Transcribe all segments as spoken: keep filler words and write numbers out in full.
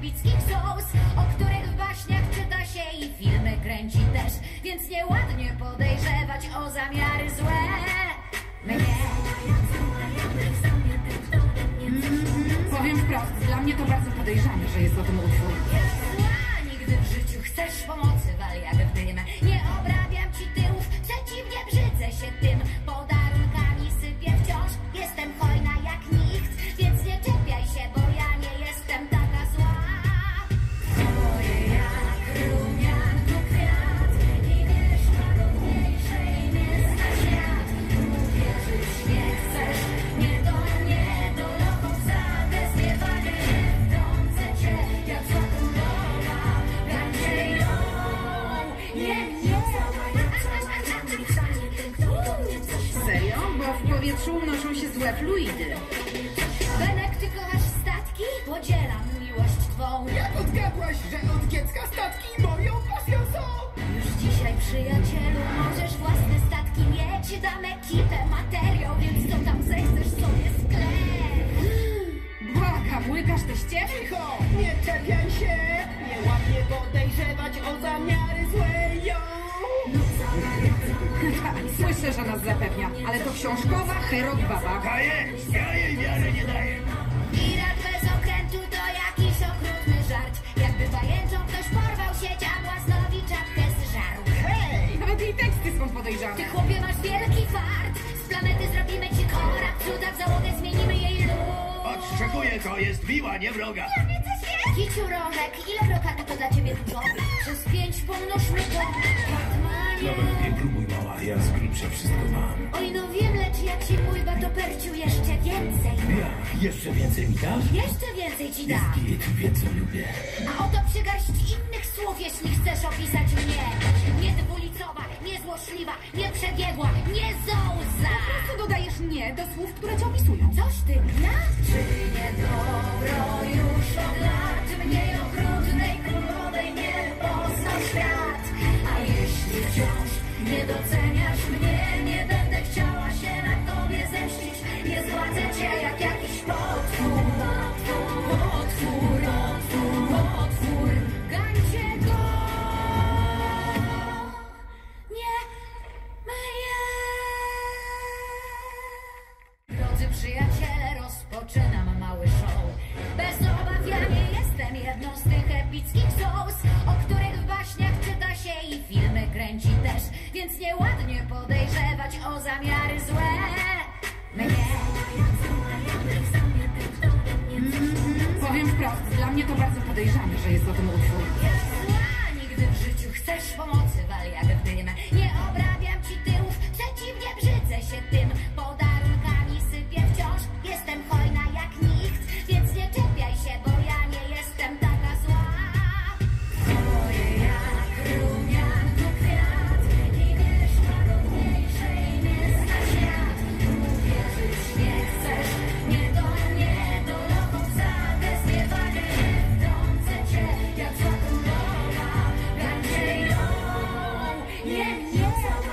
epickich sos, o których w baśniach czyta się i filmy kręci też. Więc nieładnie podejrzewać o zamiary złe mnie. Mm-hmm. Powiem wprost, dla mnie to bardzo podejrzane, że jest o tym utwór. Zła, nigdy w życiu chcesz pomocy, wal jak w dym. Nie obrabiam ci tyłów, przeciwnie brzydzę się tym. Podarunkami sypię wciąż, jestem hojna jak nikt. Więc nie czepiaj się, bo ja nie jestem taka zła. Moje jak rumianko kwiat i wiesz, łagodniejszej nie zna świat. Uwierzyć nie chcesz, nie do mnie, do lochów zabezpieczony. Wtrącę cię jak zła królowa, gandzie ją. Nie, nie. Serio? Bo w powietrzu unoszą się złe fluidy. Benek, ty kochasz statki? Podzielam miłość twą. Jak odgadłaś, że od dziecka statki moją pasją są? Już dzisiaj, przyjacielu, możesz własne statki mieć. Dam ekipę, materiał, więc co tam zechcesz sobie sklep. Błagam, łykasz te ścieżki? Cicho, nie czepiaj się. Nieładnie podejrzewać o zamiary złe ją. Słyszę, że nas zapewnia, ale to książkowa herok baba. A jest, ja jej wiary nie daję. Pirat bez okrętu to jakiś okrutny żart. Jakby pajęczą ktoś porwał sieć, a błaznowi czapkę zżarł. Hej! Nawet jej teksty są podejrzane. Ty, chłopie, masz wielki fart. Z planety zrobimy ci korab, cuda w załogę zmienimy jej lód. Odszczekuję, to jest miła, nie wroga. Kiciu Rożek, ile brokata to dla ciebie dużo? Przez pięć pomnożmy to. Batmanie. Nawet nie próbuj, mała, ja z grubsza wszystko mam. Oj, no wiem, lecz jak ci mój batoperciu jeszcze więcej. Ja, jeszcze więcej mi dasz? Jeszcze więcej ci Jest dam. git, wie co lubię. A oto przygarść innych słów, jeśli chcesz opisać mnie. Nie dwulicowa, nie złośliwa, nie przebiegła, nie zołza. Po prostu dodajesz nie do słów, które cię opisują. Coś ty ja? Czy nie dobro już od lat mniej okrutnej królowej nie poznał świat? A jeśli wciąż nie doceniasz mnie, nie będę chciała się na tobie zemścić. Nie zładzę cię jak jakiś potwór. Potwór, potwór, potwór, potwór. Gańcie go! Nie myję! Drodzy przyjaciele, rozpoczynam mały show. Bez obaw ja nie jestem jedną z tych epickich sos, o których w baśniach czyta się i filmy kręci też. Więc nieładnie podejrzewać o zamiary złe mnie. Mm-hmm. Powiem wprost, dla mnie to bardzo podejrzane, że jest o tym utwór. Zła, nigdy w życiu chcesz pomocy, wal jak w dym. Nie obrabiam ci tyłów, przeciwnie brzydzę się tym. Podarunkami sypię wciąż, jestem hojna jak nikt. Więc nie czepiaj się, bo ja nie jestem taka zła. Moje jak rumianko kwiat i wiesz, łagodniejszej nie zna świat. Uwierzyć nie chcesz, nie do mnie, do lochów zabezpieczony. Wtrącę cię jak zła królowa, gandzie ją. Nie, nie.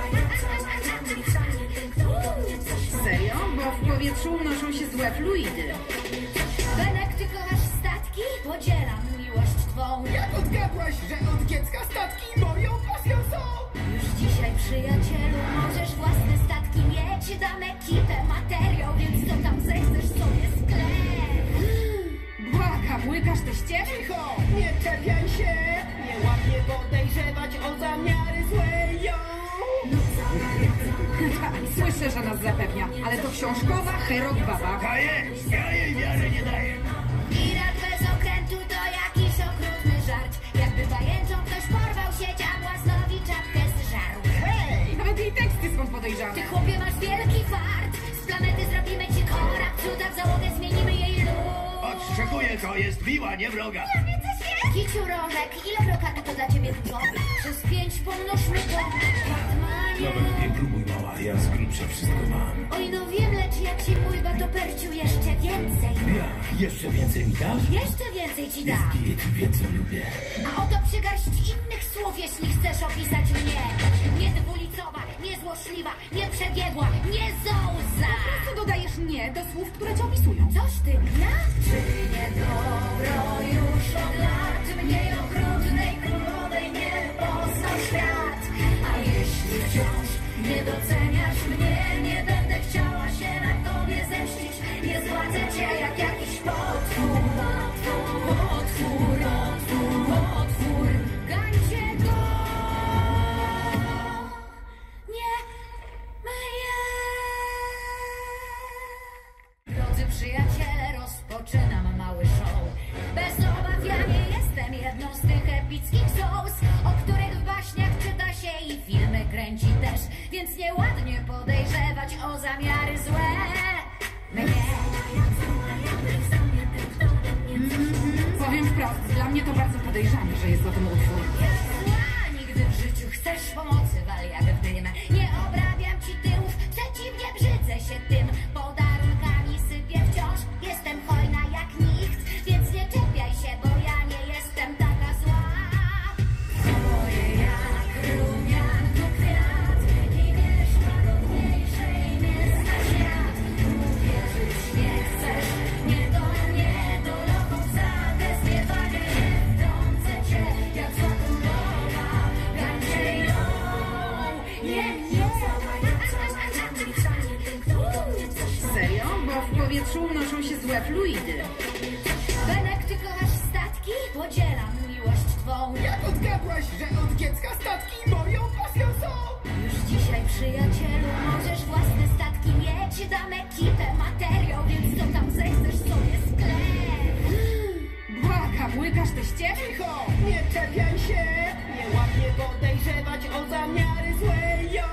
Serio? Bo w powietrzu unoszą się złe fluidy. Benek, ty kochasz statki? Podzielam miłość twą. Jak odgadłaś, że od dziecka statki moją pasją są? Już dzisiaj, przyjacielu, możesz własne statki mieć. Dam ekipę, materiał, więc co tam zechcesz sobie sklep. Błagam, łykasz te ścieżki? Cicho, nie czepiaj się. Nieładnie podejrzewać o zamiary złe ją. Słyszę, że nas zapewnia, ale to książkowa herok baba. A jest, ja jej wiary nie daję. Pirat bez okrętu to jakiś okrutny żart. Jakby pajęczą ktoś porwał sieć, a błaznowi czapkę zżarł. Hej! Nawet jej teksty są podejrzane. Ty, chłopie, masz wielki fart. Z planety zrobimy ci korab, cuda w załogę zmienimy jej lód. Odszczekuję, to jest miła, nie wroga. Kiciu Rożek, ile brokata to dla ciebie dużo? Przez pięć pomnożmy to. Batmanie. Nawet nie próbuj, mała, ja z grubsza wszystko mam. Oj, no wiem, lecz jak ci mój batoperciu jeszcze więcej. Ja, jeszcze więcej mi dasz? Jeszcze więcej ci Jest dam. git, wie co lubię. A oto przygarść innych słów, jeśli chcesz opisać mnie. Nie dwulicowa, nie złośliwa, nie przebiegła, nie zołza. Po prostu dodajesz nie do słów, które cię opisują. Coś ty ja? Czy nie dobro już od lat jedną z tych epickich sos, o których w baśniach czyta się i filmy kręci też. Więc nieładnie podejrzewać o zamiary złe mnie. Powiem wprost, dla mnie to bardzo podejrzane, że jest o tym utwór. Zła, nigdy w życiu chcesz pomocy, wal jak w dym. Nie obrabiam ci tyłów, przeciwnie brzydzę się tym. Podarunkami sypię wciąż, jestem hojna jak nikt. Więc nie czepiaj się, bo ja nie jestem taka zła. Moje jak rumianko kwiat i wiesz, łagodniejszej nie zna świat. Uwierzyć nie chcesz, nie do mnie, do lochów zadę zniewagę. Wtrącę cię jak złotą lowa, gańcie ją. Nie, nie, Serio? Bo w powietrzu unoszą się złe fluidy. Benek, ty kochasz statki? Podzielam miłość twą. Jak odgadłaś, że od dziecka statki moją pasją są? Już dzisiaj, przyjacielu, możesz własne statki mieć. Dam ekipę, materiał, więc co tam zechcesz sobie sklep. Błagam, łykasz teście? Cicho, nie czepiaj się, nieładnie podejrzewać o zamiary złe ją.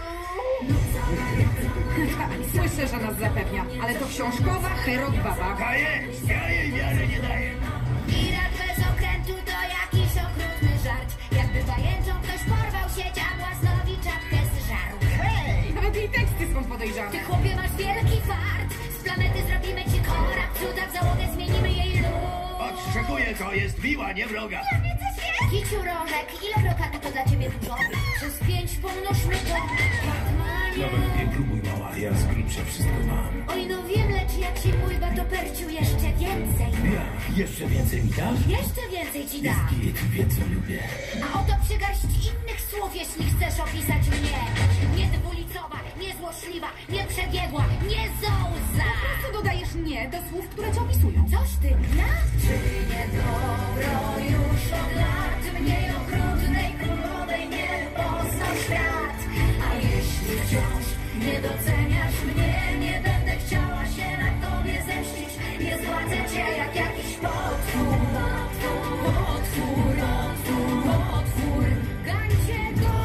Tak, słyszę, że nas zapewnia, ale to książkowa herok baba. A jest! Ja jej wiary nie daję. I rad bez okrętu to jakiś okrutny żart. Jakby pajęczą ktoś porwał sieć, a błaznowi czapkę zżarł. Hej! Nawet jej teksty są podejrzane. Ty, chłopie, masz wielki fart. Z planety zrobimy ci korak, cuda w załogę zmienimy jej lód. Odszczekuję, to jest miła, nie wroga. Kiciu rożek, ile brokatu to dla ciebie dużo? Przez pięć pomnożmy to. Batmanie. Nawet nie próbuj, mała, ja z grubsza wszystko mam. Oj, no wiem, lecz jak ci mój batoperciu jeszcze więcej. Ja, jeszcze więcej mi dasz? Jeszcze więcej ci Jest dam. git, wie co lubię. A oto przygarść innych słów, jeśli chcesz opisać mnie. Nie dwulicowa, nie złośliwa, nie przebiegła, nie zołza. Co dodajesz nie do słów, które cię opisują? Coś ty gna? Czy nie dobro już od lat mniej okrutnej królowej nie poznał świat? A jeśli wciąż nie doceniasz mnie, nie będę chciała się na tobie zemścić. Nie zgładzę cię jak jakiś potwór. Potwór, potwór, potwór, potwór. Gańcie go!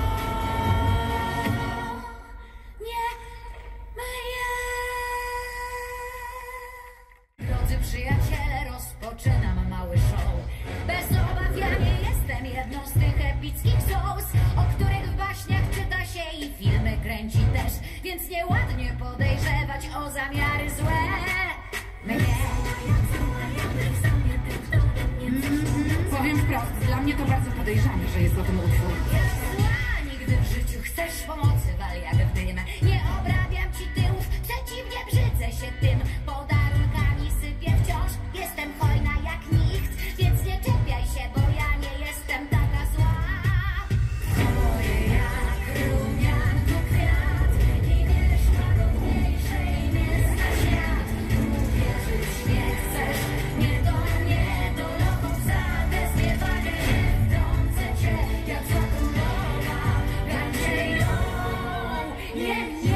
Nie myję. Drodzy przyjaciele, rozpoczynam mały show. Bez obaw ja nie jestem jedną z tych epickich sos, o których w baśniach czyta się i filmy kręci też. Więc nieładnie podejrzewać o zamiary złe mnie. Powiem wprost, dla mnie to bardzo podejrzane, że jest o tym utwór. Zła, nigdy w życiu chcesz pomocy, wal jak w dym. Nie obrabiam ci tyłów, przeciwnie brzydzę się tym. Podarunkami sypię wciąż, jestem hojna jak nikt. Więc nie czepiaj się, bo ja nie jestem taka zła. Moje jak rumianko kwiat i wiesz, łagodniejszej nie zna świat. Uwierzyć nie chcesz, nie do mnie, do lochów zadę zniewagę. Wtrącę cię jak złotą lowa, gańcie ją. Nie, nie.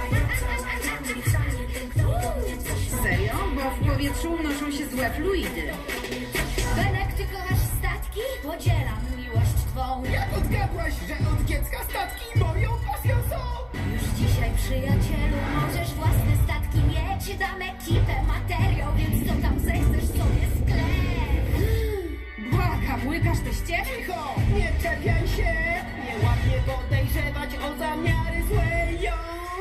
Serio? Bo w powietrzu unoszą się złe fluidy. Benek, ty kochasz statki? Podzielam miłość twą. Jak odgadłaś, że od dziecka statki moją pasją są? Już dzisiaj, przyjacielu, możesz własne statki mieć. Dam ekipę, materiał, więc co tam zechcesz sobie sklep. Błagam, łykasz teście? Cicho, nie czepiaj się, nieładnie podejrzewać o zamiary złe ją.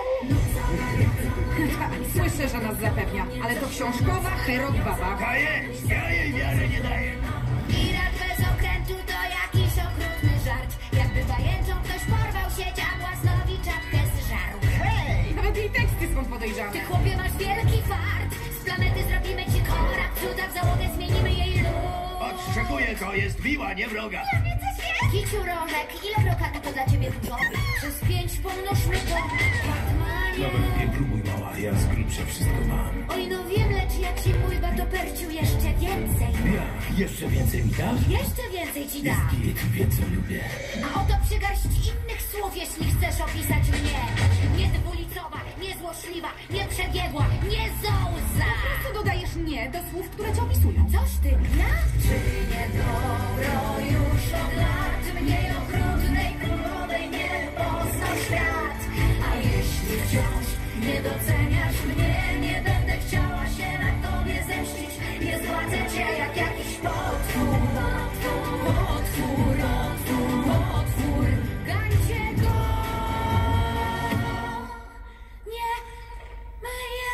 Tak, słyszę, że nas zapewnia, ale to książkowa herok baba. A jest! Ja jej wiary nie daję. I rad bez okrętu to jakiś okrutny żart. Jakby pajęczą ktoś porwał sieć, a błaznowi czapkę zżarł. Hej! Nawet jej teksty są podejrzane. Ty, chłopie, masz wielki fart. Z planety zrobimy ci korak, cuda w załogę zmienimy jej lód. Odszczekuję, to jest miła, nie wroga. Kiciu rożek, ile brokatu to dla ciebie dużo? Przez pięć pomnożmy to. Batmanie. Nawet nie próbuj, mała, ja z grubsza wszystko mam. Oj, no wiem, lecz jak ci mój batoperciu jeszcze więcej. Ja, jeszcze więcej mi dasz? Jeszcze więcej ci Jest dam. git, wie co lubię. A oto przygarść innych słów, jeśli chcesz opisać mnie. Nie dwulicowa, nie niezłośliwa, nieprzebiegła, nie zołza. Po prostu dodajesz nie do słów, które cię opisują. Coś ty ja? Czy nie dobro już od lat mniej okrutnej królowej nie poznał świat? A jeśli wciąż nie doceniasz mnie, nie będę chciała się na tobie zemścić. Nie zgładzę cię jak jakiś potwór. Potwór, potwór, potwór, potwór. Gańcie go! Nie myję.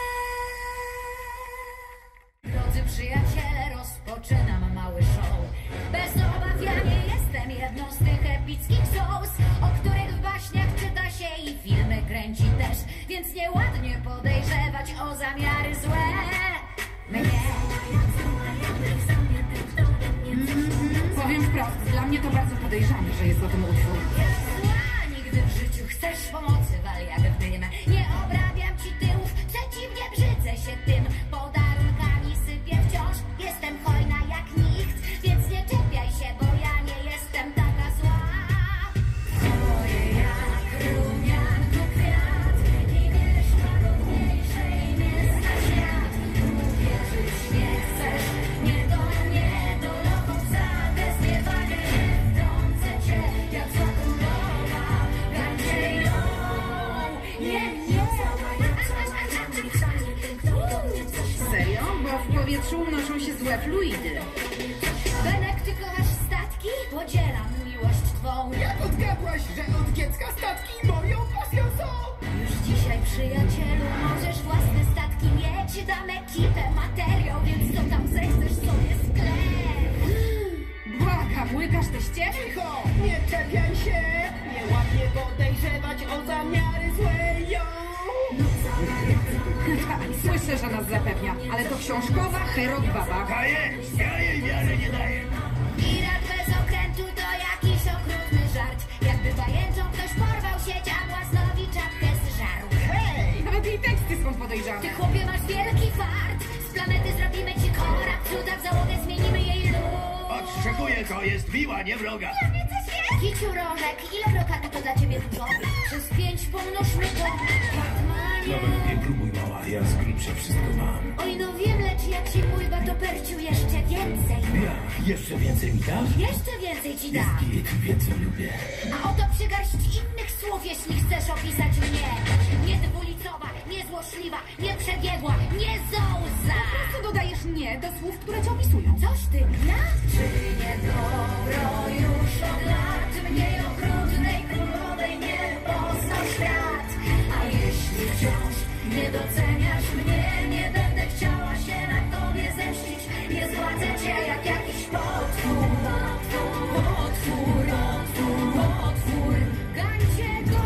Drodzy przyjaciele, rozpoczynam mały show. Bez obaw ja nie jestem jedną z tych epickich souls, o których w baśniach czyta się i filmy kręci też. Więc nieładnie podejrzewać o zamiary złe mnie. Powiem wprost, dla mnie to bardzo podejrzane, że jest o tym utwór. Zła, nigdy w życiu chcesz pomocy, wal jak w dym. Nie obrabiam ci tyłów, przeciwnie brzydzę się tym. Podarunkami sypię wciąż, jestem hojna jak nikt. Więc nie czepiaj się, bo ja nie jestem taka zła. Moje jak rumianko kwiat i wiesz, łagodniejszej nie zna świat. Uwierzyć nie chcesz, nie do mnie, do lochów zadę zniewagę. Wtrącę cię jak zła królowa, gańcie ją. Nie, nie, Serio? Bo w powietrzu unoszą się złe fluidy. Benek, ty kochasz statki? Podzielam miłość twą. Jak odgadłaś, że od dziecka statki moją pasją są? Już dzisiaj, przyjacielu, możesz własne statki mieć. Dam ekipę, materiał, więc co tam zechcesz sobie sklep. Błagam, łykasz teście? Cicho, nie czepiaj się. Nieładnie podejrzewać o zamiary złe ją. Tak, słyszę, że nas zapewnia, ale to książkowa herok baba. A jest, ja jej wiary nie daję. Pirat bez okrętu to jakiś okrutny żart. Jakby pajęczą ktoś porwał sieć, a błaznowi czapkę zżarł. Hej! Nawet jej teksty są podejrzane. Ty, chłopie, masz wielki fart. Z planety zrobimy ci korab, cuda w załogę zmienimy jej lód. Odszczekuję, to jest miła, nie wroga. Kiciu rożek, ile brokatu to dla ciebie dużo? Przez pięć pomnożmy to. Batmanie. Nawet nie próbuj, mała, ja z grubsza wszystko mam. Oj, no wiem, lecz jak się pływa, to perciu jeszcze więcej. Ja, jeszcze więcej mi dasz? Jeszcze więcej ci Jest dam. git, więcej lubię. A oto przygarść innych słów, jeśli chcesz opisać mnie. Niedwulicowa, niezłośliwa, nieprzebiegła, nie zołza. Po prostu dodajesz nie do słów, które cię opisują. Coś ty ja? Czy nie dobro już od lat mniej okrutnej królowej nie poznał świat? A jeśli wciąż nie doceniasz mnie, nie będę chciała się na tobie zemścić. Nie zgładzę cię jak jakiś potwór. Potwór, potwór, potwór, potwór. Gańcie go!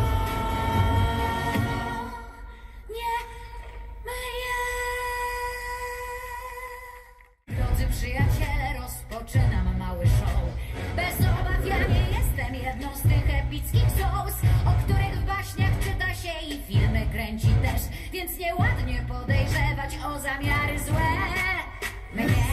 Nie myję. Drodzy przyjaciele, rozpoczynam mały show. Bez obaw ja nie jestem jedną z tych epickich souls, o których w baśniach czyta się i filmy kręci też. Więc nieładnie podejrzewać o zamiary złe mnie.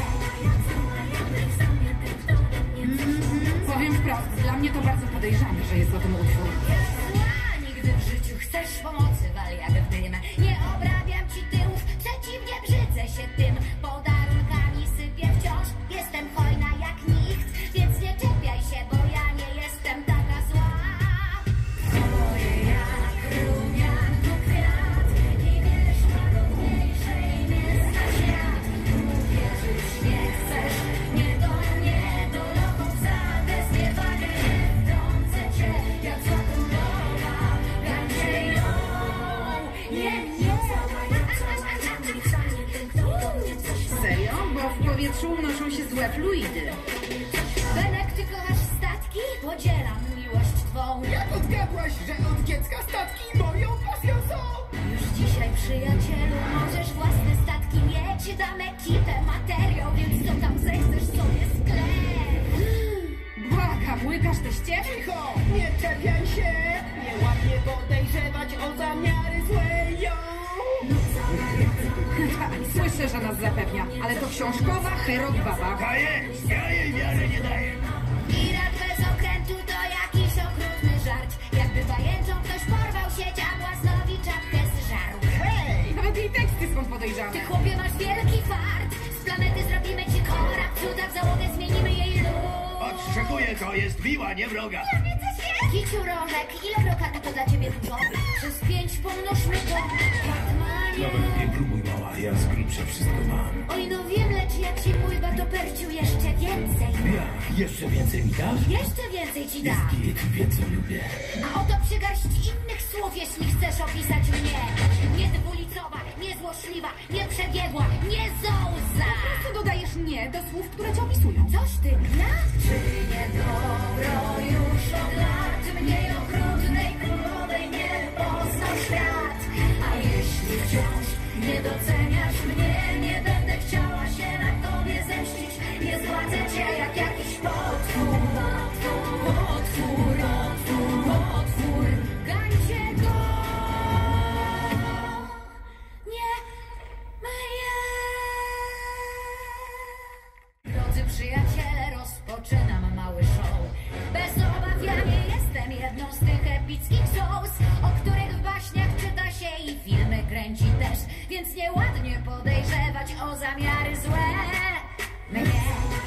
Powiem wprost, dla mnie to bardzo podejrzane, że jest o tym utwór. Zła, nigdy w życiu chcesz pomocy, wal jak w dym. Nie obrabiam ci tyłów, przeciwnie brzydzę się tym. Podarunkami sypię wciąż, jestem hojna jak nikt. Więc nie czepiaj się, bo ja nie jestem taka zła. Moje jak rumianko kwiat i wiesz, łagodniejszej nie zna świat. Uwierzyć nie chcesz, nie do mnie, do lochów zadę zniewagę. Wtrącę cię jak zła królowa, gańcie ją. Nie, nie. Serio? Bo w powietrzu unoszą się złe fluidy. Benek, ty kochasz statki? Podzielam miłość twą. Jak odgadłaś, że od dziecka statki moją pasją są? Już dzisiaj, przyjacielu, możesz własne statki mieć. Dam ekipę, materiał, więc co tam zechcesz sobie sklep. Błagam, łykasz teście? Cicho, nie czepiaj się. Nieładnie podejrzewać o zamiary złe ją. Tak, słyszę, że nas zapewnia, ale to książkowa herok baba. A jest, ja jej wiary nie daję. Pirat bez okrętu to jakiś okrutny żart. Jakby pajęczą ktoś porwał sieć, a błaznowi czapkę zżarł. podejrzane. Ty chłopie masz wielki fart. Z planety zrobimy ci korak. Cuda w załogę, zmienimy jej lód. Odszczekuję, to jest miła, nie wroga. Kiciu rożek, ile brokatu to dla ciebie dużo? Przez pięć pomnożmy to. Batmanie. Nawet nie próbuj, mała, ja z grubsza wszystko mam. Oj, no wiem, lecz jak ci mój batoperciu jeszcze więcej. Ja, jeszcze więcej mi dasz? Jeszcze więcej ci Jest dam. git, więcej lubię. A oto przygarść innych słów, jeśli chcesz opisać mnie. Nie dwulicowa, nie złośliwa, nie przebiegła, nie zołza. Po prostu dodajesz nie do słów, które cię opisują. Coś ty ja? Czy nie dobro już od lat mniej okrutnej królowej nie poznał świat? A jeśli wciąż nie doceniasz mnie, nie będę chciała się na tobie zemścić. Nie zładzę cię jak jakiś potwór. Potwór, potwór, potwór, potwór. Gańcie go! Nie myję. Drodzy przyjaciele, rozpoczynam mały show. Bez obaw ja nie jestem jedną z tych epickich shows, o których w baśniach czyta się i filmy kręci też. Więc nieładnie podejrzewać o zamiary złe mnie.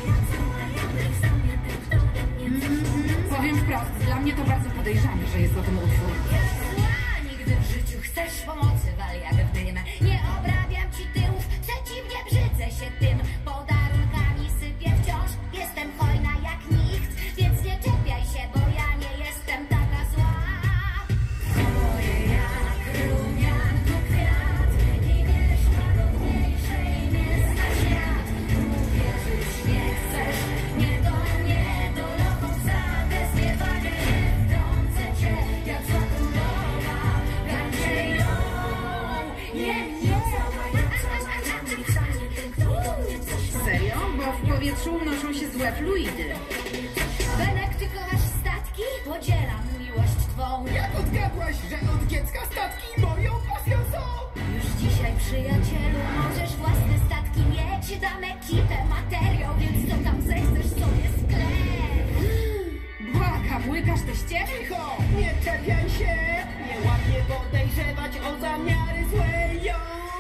Powiem wprost, dla mnie to bardzo podejrzane, że jest o tym utwór. Zła, nigdy w życiu chcesz pomocy, wal jak w dym. Nie obrabiam ci tyłów, przeciwnie brzydzę się tym. Podarunkami sypię wciąż, jestem hojna jak nikt. Więc nie czepiaj się, bo ja nie jestem taka zła. Moje jak rumianko kwiat i wiesz, łagodniejszej nie zna świat. Uwierzyć nie chcesz, nie do mnie, do lochów zadę zniewagę. Wtrącę cię jak zła królowa, gańcie ją. Nie, nie. Serio? Bo w powietrzu unoszą się złe fluidy. Benek, ty kochasz statki? Podzielam miłość twą. Jak odgadłaś, że od dziecka statki moją pasją są? Już dzisiaj, przyjacielu, możesz własne statki mieć. Dam ekipę, materiał, więc co tam zechcesz sobie sklep. Błagam, łykasz teście? Cicho, nie czepiaj się. Nieładnie podejrzewać o zamiary złe ją.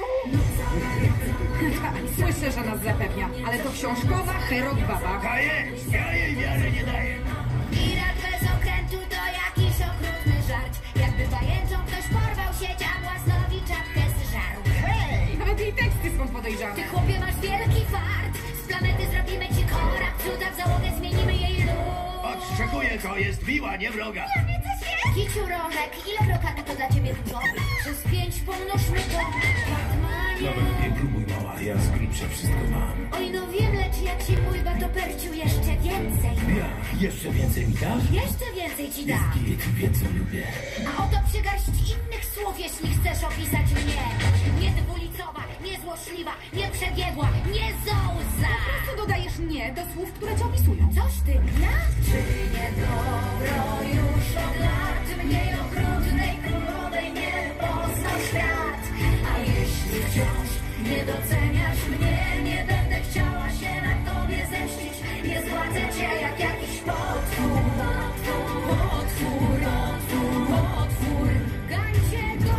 Tak, słyszę, że nas zapewnia, ale to książkowa herok baba. A jest, ja jej wiary nie daję. Pirat bez okrętu to jakiś okrutny żart. Jakby pajęczą ktoś porwał sieć, a błaznowi czapkę zżarł. Hej! Nawet jej teksty są podejrzane. Ty chłopie masz wielki fart. Z planety zrobimy ci korak. Cuda w załogę, zmienimy jej lód. Odszczekuję, to jest miła, nie wroga. Kiciu rożek, ile brokatu to dla ciebie dużo? Przez pięć pomnożmy to. Batmanie. Nawet nie próbuj, mała, ja z grubsza wszystko mam. Oj, no wiem, lecz jak ci mój batoperciu jeszcze więcej. Ja, jeszcze więcej mi dasz? Jeszcze więcej ci Jest dam. git, więcej lubię. A oto przygarść innych słów, jeśli chcesz opisać mnie. Nie dwulicowa, nie złośliwa, nie przebiegła, nie zołza. Po prostu dodajesz nie do słów, które cię opisują. Coś ty ja? Czy nie dobro już od lat mniej okrutnej królowej nie poznał świat? A jeśli wciąż nie doceniasz mnie, nie będę chciała się na tobie zemścić. Nie zładzę cię jak jakiś potwór. Potwór, potwór, potwór, potwór. Gańcie go!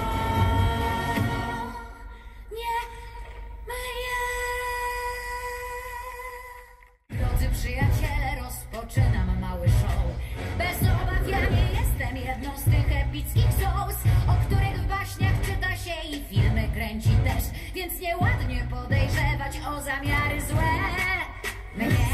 Nie myję. Drodzy przyjaciele, rozpoczynam mały show. Bez obaw ja nie jestem jedną z tych epickich shows, o których w baśniach czyta się i filmy kręci też. Więc nieładnie podejrzewać o zamiary złe mnie.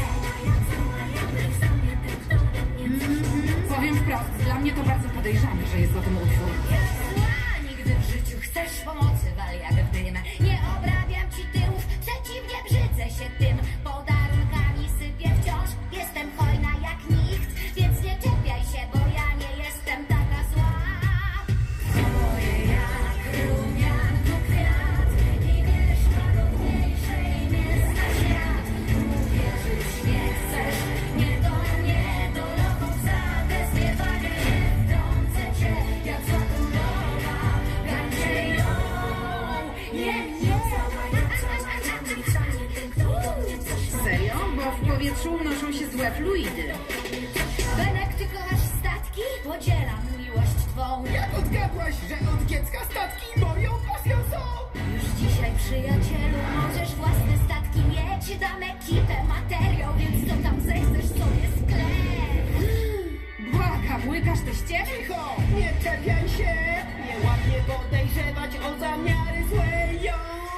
Powiem wprost, dla mnie to bardzo podejrzane, że jest o tym utwór. Zła, nigdy w życiu chcesz pomocy, wal jak w dym. Nie obrabiam ci tyłów, przeciwnie brzydzę się tym. Podarunkami sypię wciąż, jestem hojna jak nikt. Więc nie czepiaj się, bo ja nie jestem taka zła. Moje jak rumianko kwiat i wiesz, łagodniejszej nie zna świat. Uwierzyć nie chcesz, nie do mnie, do lochów zadę zniewagę. Wtrącę cię jak zła królowa, gańcie ją. Nie, nie. Serio? Bo w powietrzu unoszą się złe fluidy. Benek, ty kochasz statki? Podzielam miłość twą. Jak odgadłaś, że od dziecka statki moją pasją są? Już dzisiaj, przyjacielu, możesz własne statki mieć. Dam ekipę, materiał, więc co tam zechcesz sobie sklep. Błagam, łykasz te ściemy? Cicho, nie czepiaj się, nieładnie podejrzewać o zamiary złe, yo.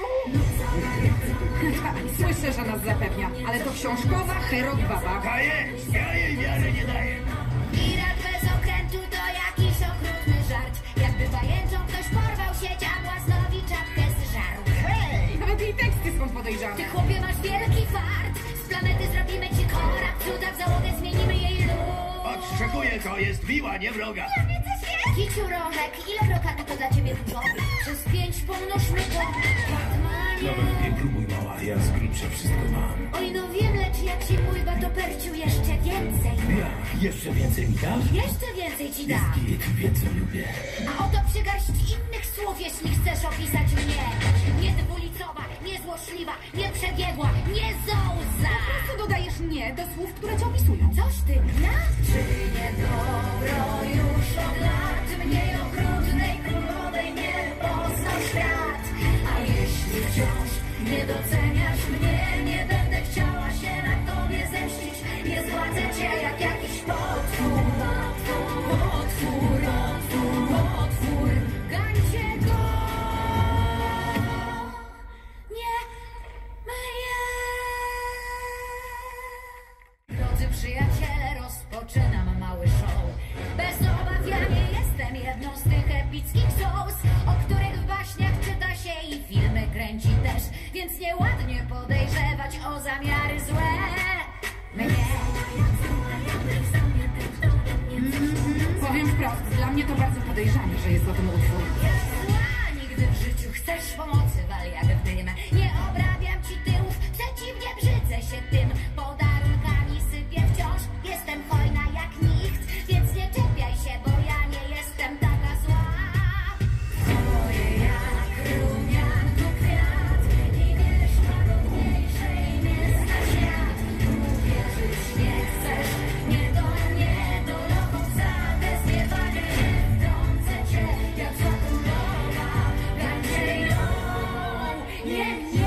Tak, słyszę, że nas zapewnia, ale to książkowa herok baba. A jest! Ja jej wiary nie daję. Pirat bez okrętu to jakiś okrutny żart. Jakby pajęczą ktoś porwał sieć, a błaznowi czapkę zżarł. Hej! Nawet jej teksty są podejrzane. Ty chłopie masz wielki fart. Z planety zrobimy ci korak. Cuda w załogę zmienimy jej lód. Odszczekuję, to jest miła, nie wroga. Kiciu rożek, ile brokatu to dla ciebie dużo? Przez pięć pomnożmy to. Batmanie. Nawet nie próbuj, mała, ja z grubsza wszystko mam. Oj no wiem, lecz jak ci mój batoperciu jeszcze więcej. Ja, jeszcze więcej mi dasz? Jeszcze więcej ci Jest dam. git, wiem co lubię. A oto przygarść innych słów, jeśli chcesz opisać mnie. Nie dwulicowa, nie złośliwa, nie przebiegła, nie zołza. Co dodajesz nie do słów, które cię opisują? Coś ty gra? Czy nie dobro już od lat mniej okrutnej królowej nie poznał świat? A jeśli wciąż nie doceniasz mnie, nie będę chciała się na tobie zemścić. Nie zgładzę cię jak jakiś potwór. Potwór, potwór, potwór, potwór. Gańcie go! Nie myję. Drodzy przyjaciele, rozpoczynam mały show. Bez obaw ja nie jestem jedną z tych epickich shows, o których w baśniach czyta się i filmy kręci też. Więc nieładnie podejrzewać o zamiary złe mnie. Powiem wprost, dla mnie to bardzo podejrzane, że jest o tym utwór. Zła, nigdy w życiu chcesz pomocy, wal jak w dym. Nie obrabiam ci tyłów, przeciwnie brzydzę się tym. Podarunkami sypię wciąż, jestem hojna jak nikt. Więc nie czepiaj się, bo ja nie jestem taka zła. Moje jak rumianko kwiat i wiesz, łagodniejszej nie zna świat. Uwierzyć nie chcesz, nie do mnie, do lochów zadę zniewagę. Wtrącę cię jak zła królowa, gańcie ją. Nie, nie.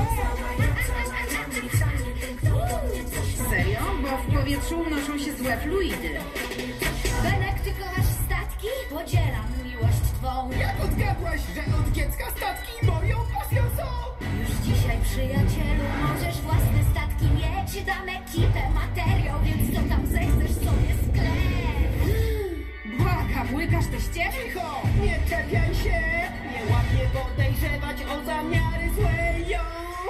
Serio? Bo w powietrzu unoszą się złe fluidy. Benek, ty kochasz statki? Podzielam miłość twą. Jak odgadłaś, że od dziecka statki moją pasją są? Już dzisiaj, przyjacielu, możesz własne statki mieć. Dam ekipę, materiał, więc co tam zechcesz sobie sklep. Błagam, łykasz te ściemy? Cicho, nie czepiaj się, nieładnie podejrzewać o zamiary złe, yo.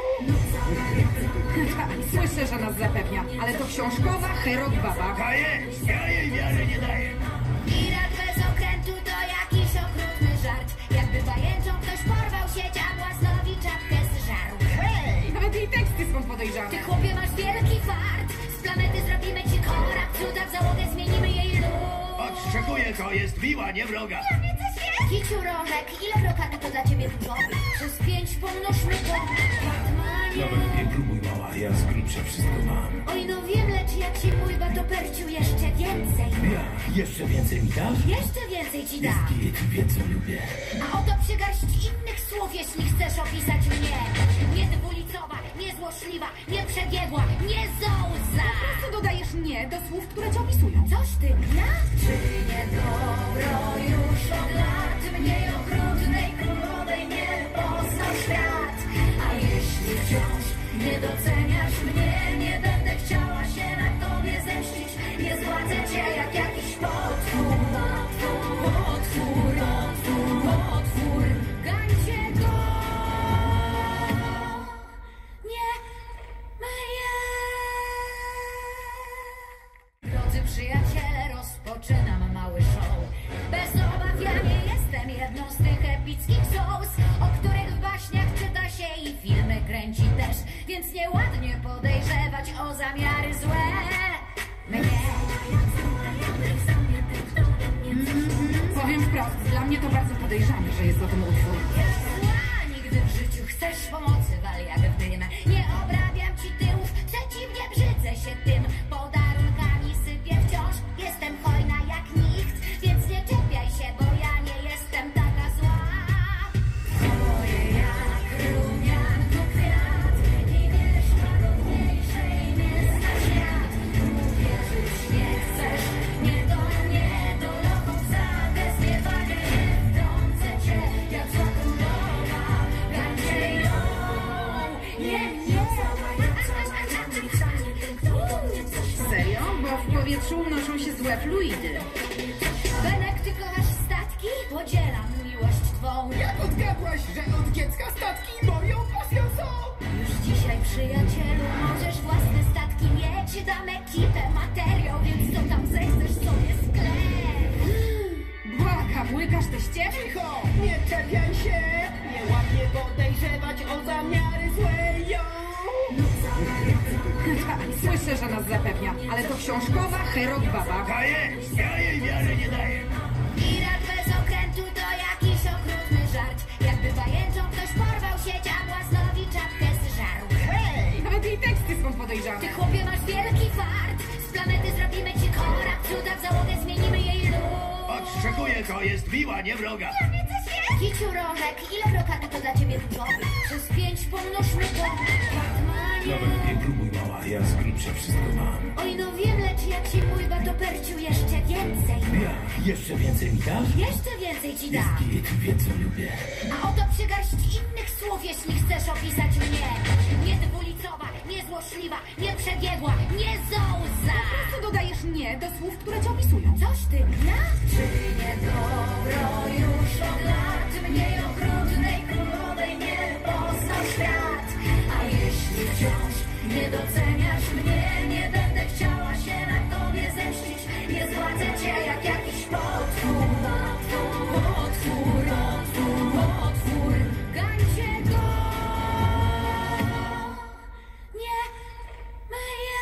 Tak, słyszę, że nas zapewnia, ale to książkowa herok baba. A jest! Ja jej wiary nie daję. Pirat bez okrętu to jakiś okrutny żart. Jakby pajęczą ktoś porwał sieć, a błaznowi czapkę zżarł. Hej! Nawet jej teksty są podejrzane. Ty chłopie masz wielki fart. Z planety zrobimy ci korak. Cuda w załogę zmienimy jej lód. Odszczekuję, to jest miła, nie wroga. Kiciu rożek, ile brokatu to dla ciebie dużo? Przez pięć pomnożmy to. Batmanie. Nawet nie próbuj, mała, ja z grubsza wszystko mam. Oj no wiem, lecz jak ci mój batoperciu jeszcze więcej. Ja, jeszcze więcej mi dasz? Jeszcze więcej ci Jest dam. git, wiem co lubię. A oto przygarść innych słów, jeśli chcesz opisać mnie. Nie dwulicowa, nie złośliwa, nie przebiegła, nie zołza. Co dodajesz nie do słów, które cię opisują? Coś ty gra? Czy nie dobro już od lat mniej okrutnej królowej nie poznał świat? A jeśli wciąż nie doceniasz mnie, nie będę chciała się na tobie zemścić. Nie zgładzę cię jak jakiś potwór. Potwór, potwór, potwór, potwór. Gańcie go! Nie myję. Drodzy przyjaciele, rozpoczynam mały show. Bez obaw ja nie jestem jedną z tych epickich shows, o których w baśniach czyta się i filmy kręci też. Więc nieładnie podejrzewać o zamiary złe mnie. Powiem wprost, dla mnie to bardzo podejrzane, że jest o tym utwór. Zła, nigdy w życiu chcesz pomocy, wal jak w dym. Nie obrabiam ci tyłów, przeciwnie brzydzę się tym. Podarunkami sypię wciąż, jestem hojna jak nikt. Więc nie czepiaj się, bo ja nie jestem taka zła. Moje jak rumianko powietrzu unoszą się złe fluidy. Benek, ty kochasz statki? Podzielam miłość twą. Jak odgadłaś, że od dziecka statki moją pasją są? Już dzisiaj, przyjacielu, możesz własne statki mieć. Dam ekipę, materiał, więc co tam zechcesz sobie sklep. Błagam, łykasz te ścieżki? Cicho, nie czepiaj się, nieładnie podejrzewać o zamiary złe ją. Tak, słyszę, że nas zapewnia, ale to książkowa herok baba. Daję, ja jej wiary nie daję. Pirat bez okrętu to jakiś okrutny żart. Jakby pajęczą ktoś porwał sieć, a błaznowi czapkę zżarł. Hej! Nawet jej teksty są podejrzane. Ty, chłopie, masz wielki fart. Z planety zrobimy ci korak. Cuda w załogę, zmienimy jej lód. Odszczekuję, to jest miła, nie wroga. Kiciu rożek, ile brokatu to dla ciebie dużo? Przez pięć pomnożmy to. Batmanie. Nawet nie próbuj, mała, ja z grubsza wszystko mam. Oj, no wiem, lecz jak ci mój batoperciu jeszcze więcej. Ja, jeszcze więcej mi dasz? Jeszcze więcej ci Jest dam. git, wie co lubię. A oto przygarść innych słów, jeśli chcesz opisać mnie. Nie dwulicowa, nie złośliwa, nie przebiegła, nie zołza. Co dodajesz nie do słów, które cię opisują? Coś ty ja? Czy nie dobro już od lat mniej okrutnej królowej nie poznał świat? A jeśli wciąż nie doceniasz mnie, nie będę chciała się na tobie zemścić. Nie zładzę cię jak jakiś potwór. Potwór, potwór, potwór, potwór. Gańcie go! Nie myję.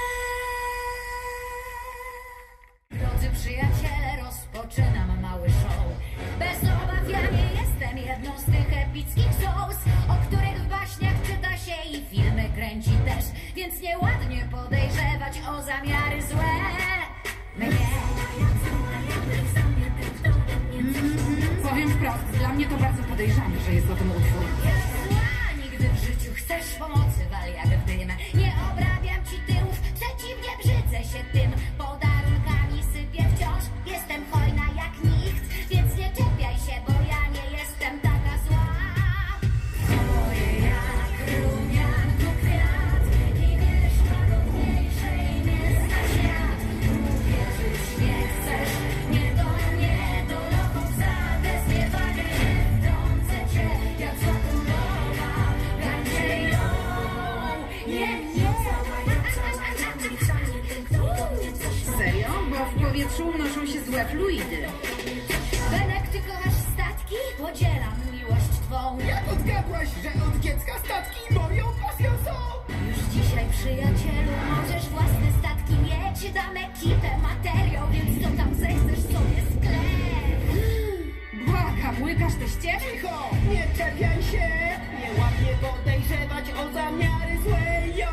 Drodzy przyjaciele, rozpoczynam mały show. Bez obaw ja nie jestem jedną z tych epickich shows, o których w baśniach czyta się i filmy kręci też. Więc nieładnie podejrzewać o zamiary złe mnie. Powiem wprost, dla mnie to bardzo podejrzane, że jest o tym utwór. Zła nigdy w życiu chcesz pomocy, wal jak w dym. Nie obrabiam ci tyłów, przeciwnie brzydzę się tym. Podarunkami sypię wciąż, jestem hojna jak nikt. Więc nie czepiaj się, bo ja nie jestem taka zła. Moje jak rumianko kwiat i wiesz, łagodniejszej nie zna świat. Uwierzyć nie chcesz, nie do mnie, do lochów zadę zniewagę. Wtrącę cię jak zła królowa, gańcie ją. Nie, nie. Serio? Bo w powietrzu unoszą się złe fluidy. Benek, ty kochasz statki? Podzielam miłość twą. Jak odgadłaś, że od dziecka statki moją pasją są? Już dzisiaj, przyjacielu, możesz własne statki mieć. Dam ekipę, materiał, więc co tam zechcesz sobie sklep. Błagam, łykasz te ścieżki? Cicho, nie czepiaj się, nieładnie podejrzewać o zamiary złe ją.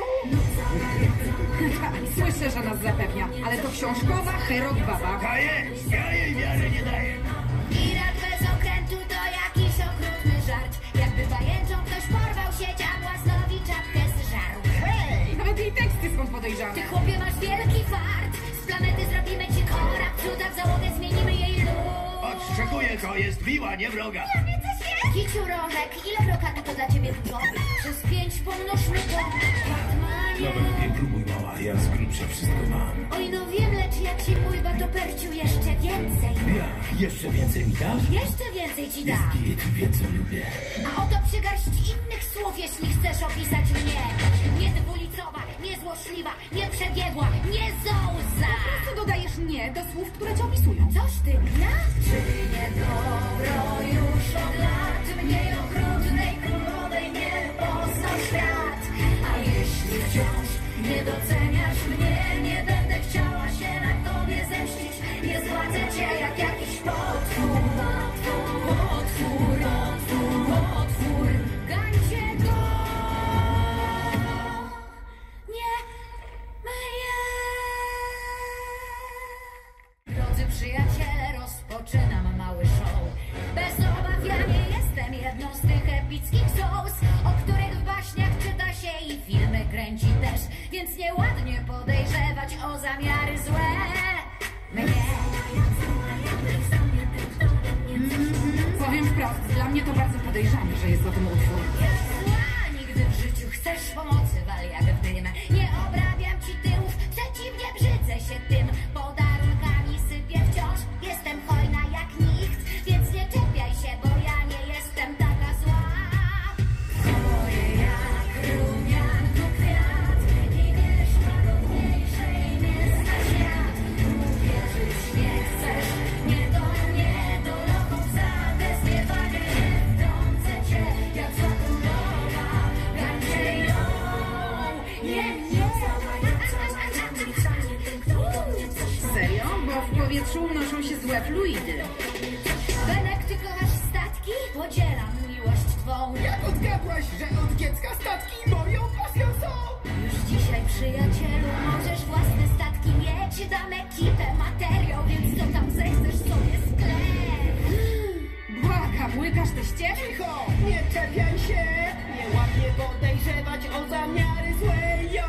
Tak, słyszę, że nas zapewnia, ale to książkowa herok baba. Daję, ja jej wiary nie daję. Pirat bez okrętu to jakiś okrutny żart. Jakby pajęczą ktoś porwał sieć, a błaznowi czapkę zżarł. Hej! Nawet jej teksty są podejrzane. Ty, chłopie, masz wielki fart. Z planety zrobimy ci korak. Cuda w załogę, zmienimy jej lód. Odszczekuję, to jest miła, nie wroga. Kiciu rożek, ile brokatu to dla ciebie dużo? Przez pięć pomnożmy to. Batmanie. Nawet nie próbuj, mała, ja z grubsza wszystko mam. Oj, no wiem, lecz jak ci mój batoperciu jeszcze więcej. Ja, jeszcze więcej mi dasz? Jeszcze więcej ci Jest dam. git, wie co lubię. A oto przygarść innych słów, jeśli chcesz opisać mnie. Nie dwulicowa, nie złośliwa, nie przebiegła, nie zołza. Co dodajesz nie do słów, które cię opisują? Coś ty ja? Czy nie dobro już od lat mniej okrutnej królowej nie poznał świat? A jeśli wciąż nie doceniasz mnie, nie będę chciała się na tobie zemścić. Nie zładzę cię jak jakiś potwór. Potwór, potwór, potwór, potwór. Gańcie go! Nie myję. Drodzy przyjaciele, rozpoczynam mały show. Bez obaw ja nie jestem jedną z tych epickich shows, o których w baśniach czyta się i filmy kręci też. Więc nieładnie podejrzewać o zamiary złe mnie. Powiem wprost, dla mnie to bardzo podejrzane, że jest o tym utwór. Zła nigdy w życiu chcesz pomocy, wal jak w dym. Nie obrabiam ci tyłów, przeciwnie brzydzę się tym. Serio? Bo w powietrzu unoszą się złe fluidy. Benek, ty kochasz statki? Podzielam miłość twą. Jak odgadłaś, że od dziecka statki moją pasją są? Już dzisiaj, przyjacielu, możesz własne statki mieć. Dam ekipę, materiał, więc co tam zechcesz sobie sklep. Błagam, łykasz te ściemy? Cicho, nie czepiaj się, nieładnie podejrzewać o zamiary złe ją.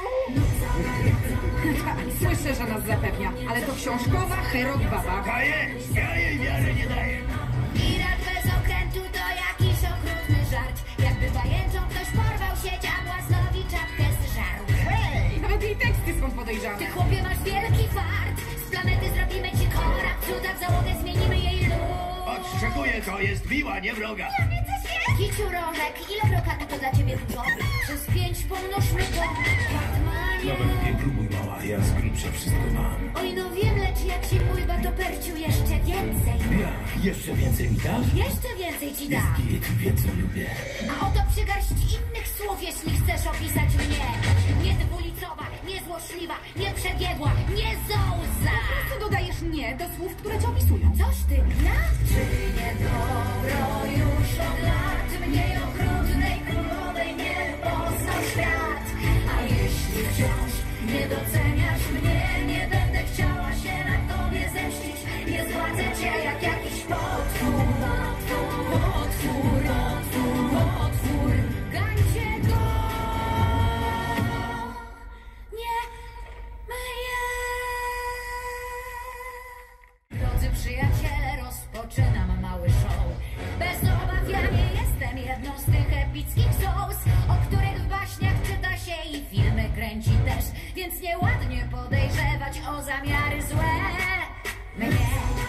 Tak, słyszę, że nas zapewnia, ale to książkowa herok baba. Kaję, ja jej wiary nie daję. Pirat bez okrętu to jakiś okrutny żart. Jakby pajęczą ktoś porwał sieć, a błaznowi czapkę zżarł. Hej! Nawet jej teksty są podejrzane. Ty, chłopie, masz wielki fart. Z planety zrobimy ci korak. Cuda w załogę, zmienimy jej lód. Odszczekuję, to jest miła, nie wroga. Kiciu rożek, ile brokatu to dla ciebie dużo? Przez pięć pomnożmy to. Batmanie. Nawet nie próbuj, mała, ja z grubsza wszystko mam. Oj, no wiem, lecz jak ci mój batoperciu jeszcze więcej. Ja, jeszcze więcej mi dasz? Jeszcze więcej ci Jest dam. git, wie co lubię. A oto przygarść innych słów, jeśli chcesz opisać mnie. Nie dwulicowa, nie złośliwa, nie przebiegła, nie zołza. Co dodajesz nie do słów, które cię opisują? Coś ty ja? Czy nie dobro już od lat mniej okrutnej królowej nie poznał świat? A jeśli wciąż nie doceniasz mnie, nie będę chciała się na tobie zemścić. Nie zgładzę cię jak jakiś potwór. Potwór, potwór, potwór, potwór. Gańcie go! Nie myję. Drodzy przyjaciele, rozpoczynam mały show. Bez obaw ja nie jestem jedną z tych epickich shows, o których w baśniach czyta się i filmy kręci też. Więc nieładnie podejrzewać o zamiary złe mnie.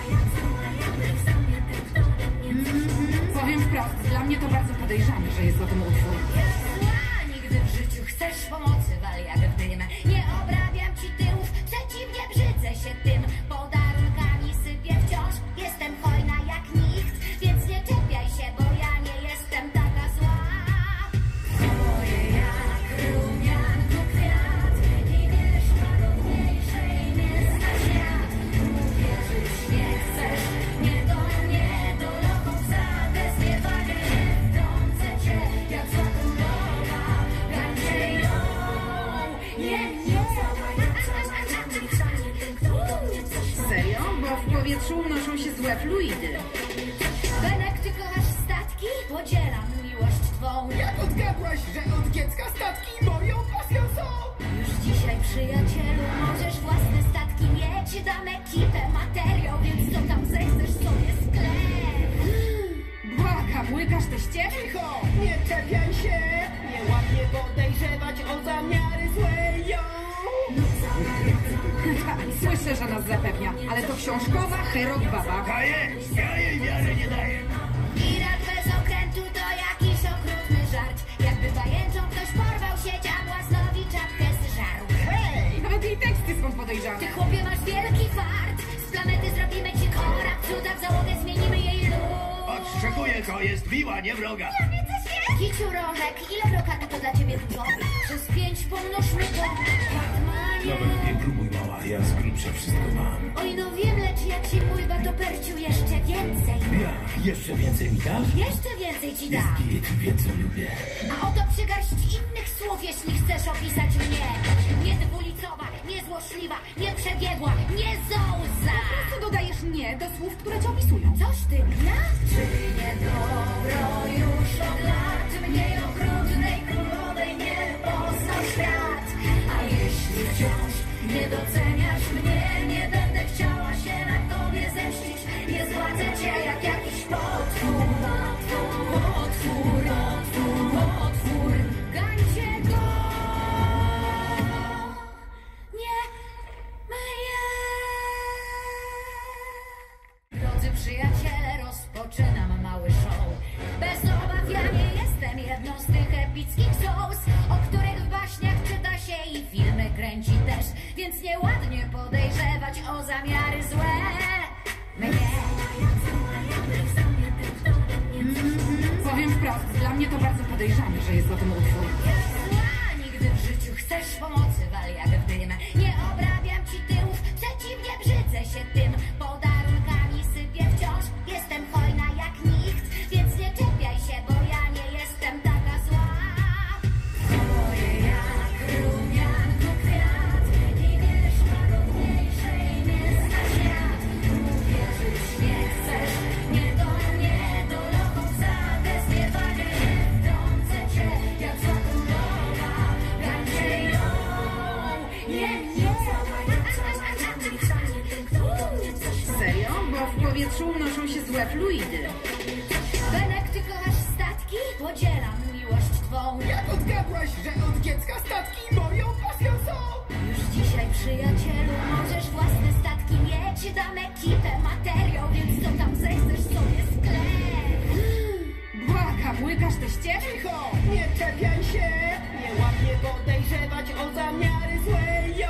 Powiem wprost, dla mnie to bardzo podejrzane, że jest o tym utwór. Zła, nigdy w życiu chcesz pomocy, wal jak w dym. Nie obrabiam ci tyłów, przeciwnie brzydzę się tym. Podarunkami sypię wciąż, jestem hojna jak nikt. Więc nie czepiaj się, bo ja nie jestem taka zła. Moje jak rumianko kwiat i wiesz, łagodniejszej nie zna świat. Uwierzyć nie chcesz, nie do mnie, do lochów zadę zniewagę. Nie wtrącę cię jak zła królowa, gańcie ją. Nie, nie. Serio? Bo w powietrzu unoszą się złe fluidy. Benek, ty kochasz statki? Podzielam miłość twą. Jak odgadłaś, że od dziecka statki moją pasją są? Już dzisiaj, przyjacielu, możesz własne statki mieć. Dam ekipę, materiał, więc co tam zechcesz sobie sklep. Błagam, łykasz te ściemy? Cicho, nie czepiaj się, nieładnie podejrzewać o zamiary złe ją. Tak, słyszę, że nas zapewnia, ale to książkowa herok baba. Kaję, ja jej wiary nie daję. Pirat bez okrętu to jakiś okrutny żart. Jakby pajęczą ktoś porwał sieć, a błaznowi czapkę zżarł. Hej! Nawet jej teksty są podejrzane. Ty, chłopie, masz wielki fart. Z planety zrobimy ci korak. Cuda w załogę, zmienimy jej lód. Odszczekuję, to jest miła, nie wroga. Kiciu rożek, ile brokatu to dla ciebie dużo? Przez pięć pomnożmy to. Batmanie. Nawet nie próbuj, mała, ja z grubsza wszystko mam. Oj, no wiem, lecz jak ci mój batoperciu jeszcze więcej. Ja, jeszcze więcej mi dasz? Jeszcze więcej ci Jest dam. git, wie co lubię. A oto przygarść innych słów, jeśli chcesz opisać mnie. Nie dwulicowa, nie złośliwa, nie przebiegła, nie zołza. Co dodajesz nie do słów, które cię opisują? Coś ty ja? Czy nie dobro już od lat mniej okrutnej królowej nie poznał świat? A jeśli wciąż nie doceniasz mnie, nie będę chciała się na tobie zemścić. Nie zgładzę cię jak jakiś potwór. Potwór, potwór, potwór, potwór. Gańcie go! Nie myję. Drodzy przyjaciele, rozpoczynam mały show. Bez obaw ja nie jestem jedną z tych epickich shows, o których w baśniach czyta się i filmy kręci też. Więc nieładnie podejrzewać o zamiary złe mnie. Powiem wprost, dla mnie to bardzo podejrzane, że jest o tym utwór. Zła, nigdy w życiu chcesz chcesz pomocy, wal jak w dym. Nie obrabiam ci tyłów, przeciwnie brzydzę się tym. Podarunkami sypię wciąż, jestem hojna jak nikt. Więc nie czepiaj się, bo ja nie jestem taka zła. Moje jak rumianko kwiat i wiesz, łagodniejszej nie zna świat. Uwierzyć nie chcesz, nie do mnie, do lochów zadę zniewagę. Wtrącę cię jak zła królowa, gańcie ją. Nie, nie, Serio? Bo w powietrzu unoszą się złe fluidy. Benek, ty kochasz statki? Podzielam miłość twą. Jak odgadłaś, że od dziecka statki moją pasją są? Już dzisiaj, przyjacielu, możesz własne statki mieć. Dam ekipę, materiał, więc co tam zechcesz sobie sklep. Błagam, łykasz te ścieżki? Cicho, nie czepiaj się, nieładnie podejrzewać o zamiary złe ją.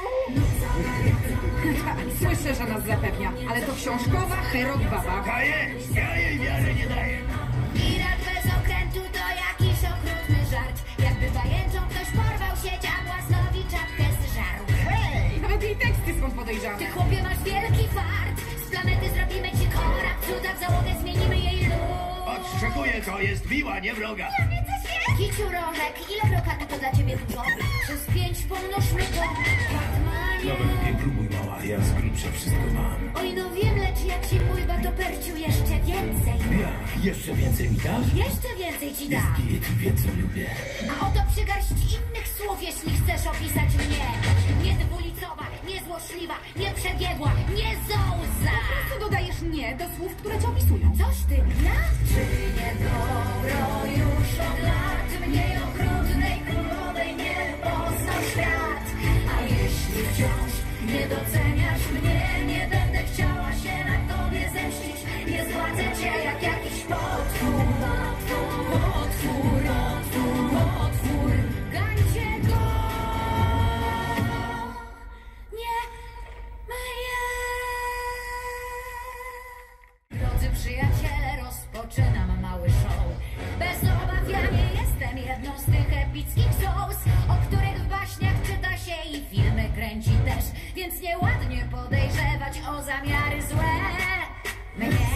Słyszę, że nas zapewnia, ale to książkowa herok baba. Kaję, ja jej wiary nie daję. Irak bez okrętu to jakiś okrutny żart. Jakby pajęczą ktoś porwał sieć, a błaznowi czapkę zżarł. Hej! Nawet jej teksty są podejrzane. Ty, chłopie, masz wielki fart. Z planety zrobimy ci korak, cuda w załogę zmienimy jej lód. Odszczekuję, to jest miła, nie wroga. Kiciu rożek, ile brokatu to dla ciebie dużo? Przez pięć pomnożmy to. Batmanie. Nawet nie próbuj, mała, ja z grubsza wszystko mam. Oj, no wiem, lecz jak ci mój batoperciu jeszcze więcej. Ja, jeszcze więcej mi dasz? Jeszcze więcej ci Jest dam. git, wie co lubię. A oto przygarść innych słów, jeśli chcesz opisać mnie. Nie dwulicowa, nie złośliwa, nie przebiegła, nie zołza. Co dodajesz nie do słów, które cię opisują? Coś ty ja? Czy nie dobro już od lat mniej okrutnej królowej nie poznał świat? A jeśli wciąż nie doceniasz mnie, nie będę chciała się na tobie zemścić. Nie zładzę cię jak jakiś potwór. Potwór, potwór, potwór, potwór. Gańcie go! Nie myję. Drodzy przyjaciele, rozpoczynam mały show. Bez obaw ja nie jestem jedną z tych epickich souls, o których w baśniach czyta się i filmy kręci też. Więc nieładnie podejrzewać o zamiary złe mnie.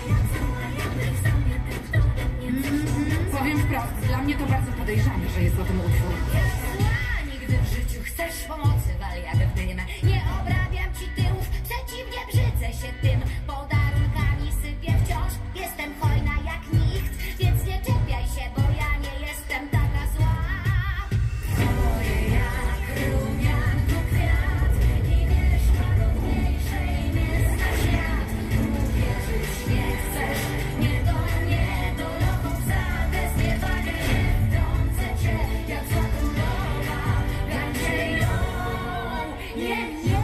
Powiem wprost, dla mnie to bardzo podejrzane, że jest o tym utwór. Zła nigdy w życiu, chcesz pomocy, wal jak w dym. Nie obrabiam ci tyłów, przeciwnie brzydzę się tym. Podarunkami sypię wciąż, jestem hojna jak nikt. Więc nie czepiaj się, bo ja nie jestem taka zła. Moje jak rumianko kwiat i wiesz, łagodniejszej nie zna świat. Uwierzyć nie chcesz, nie do mnie, do lochów zadę zniewagę. Wtrącę cię jak zła królowa, gańcie ją. Nie, nie,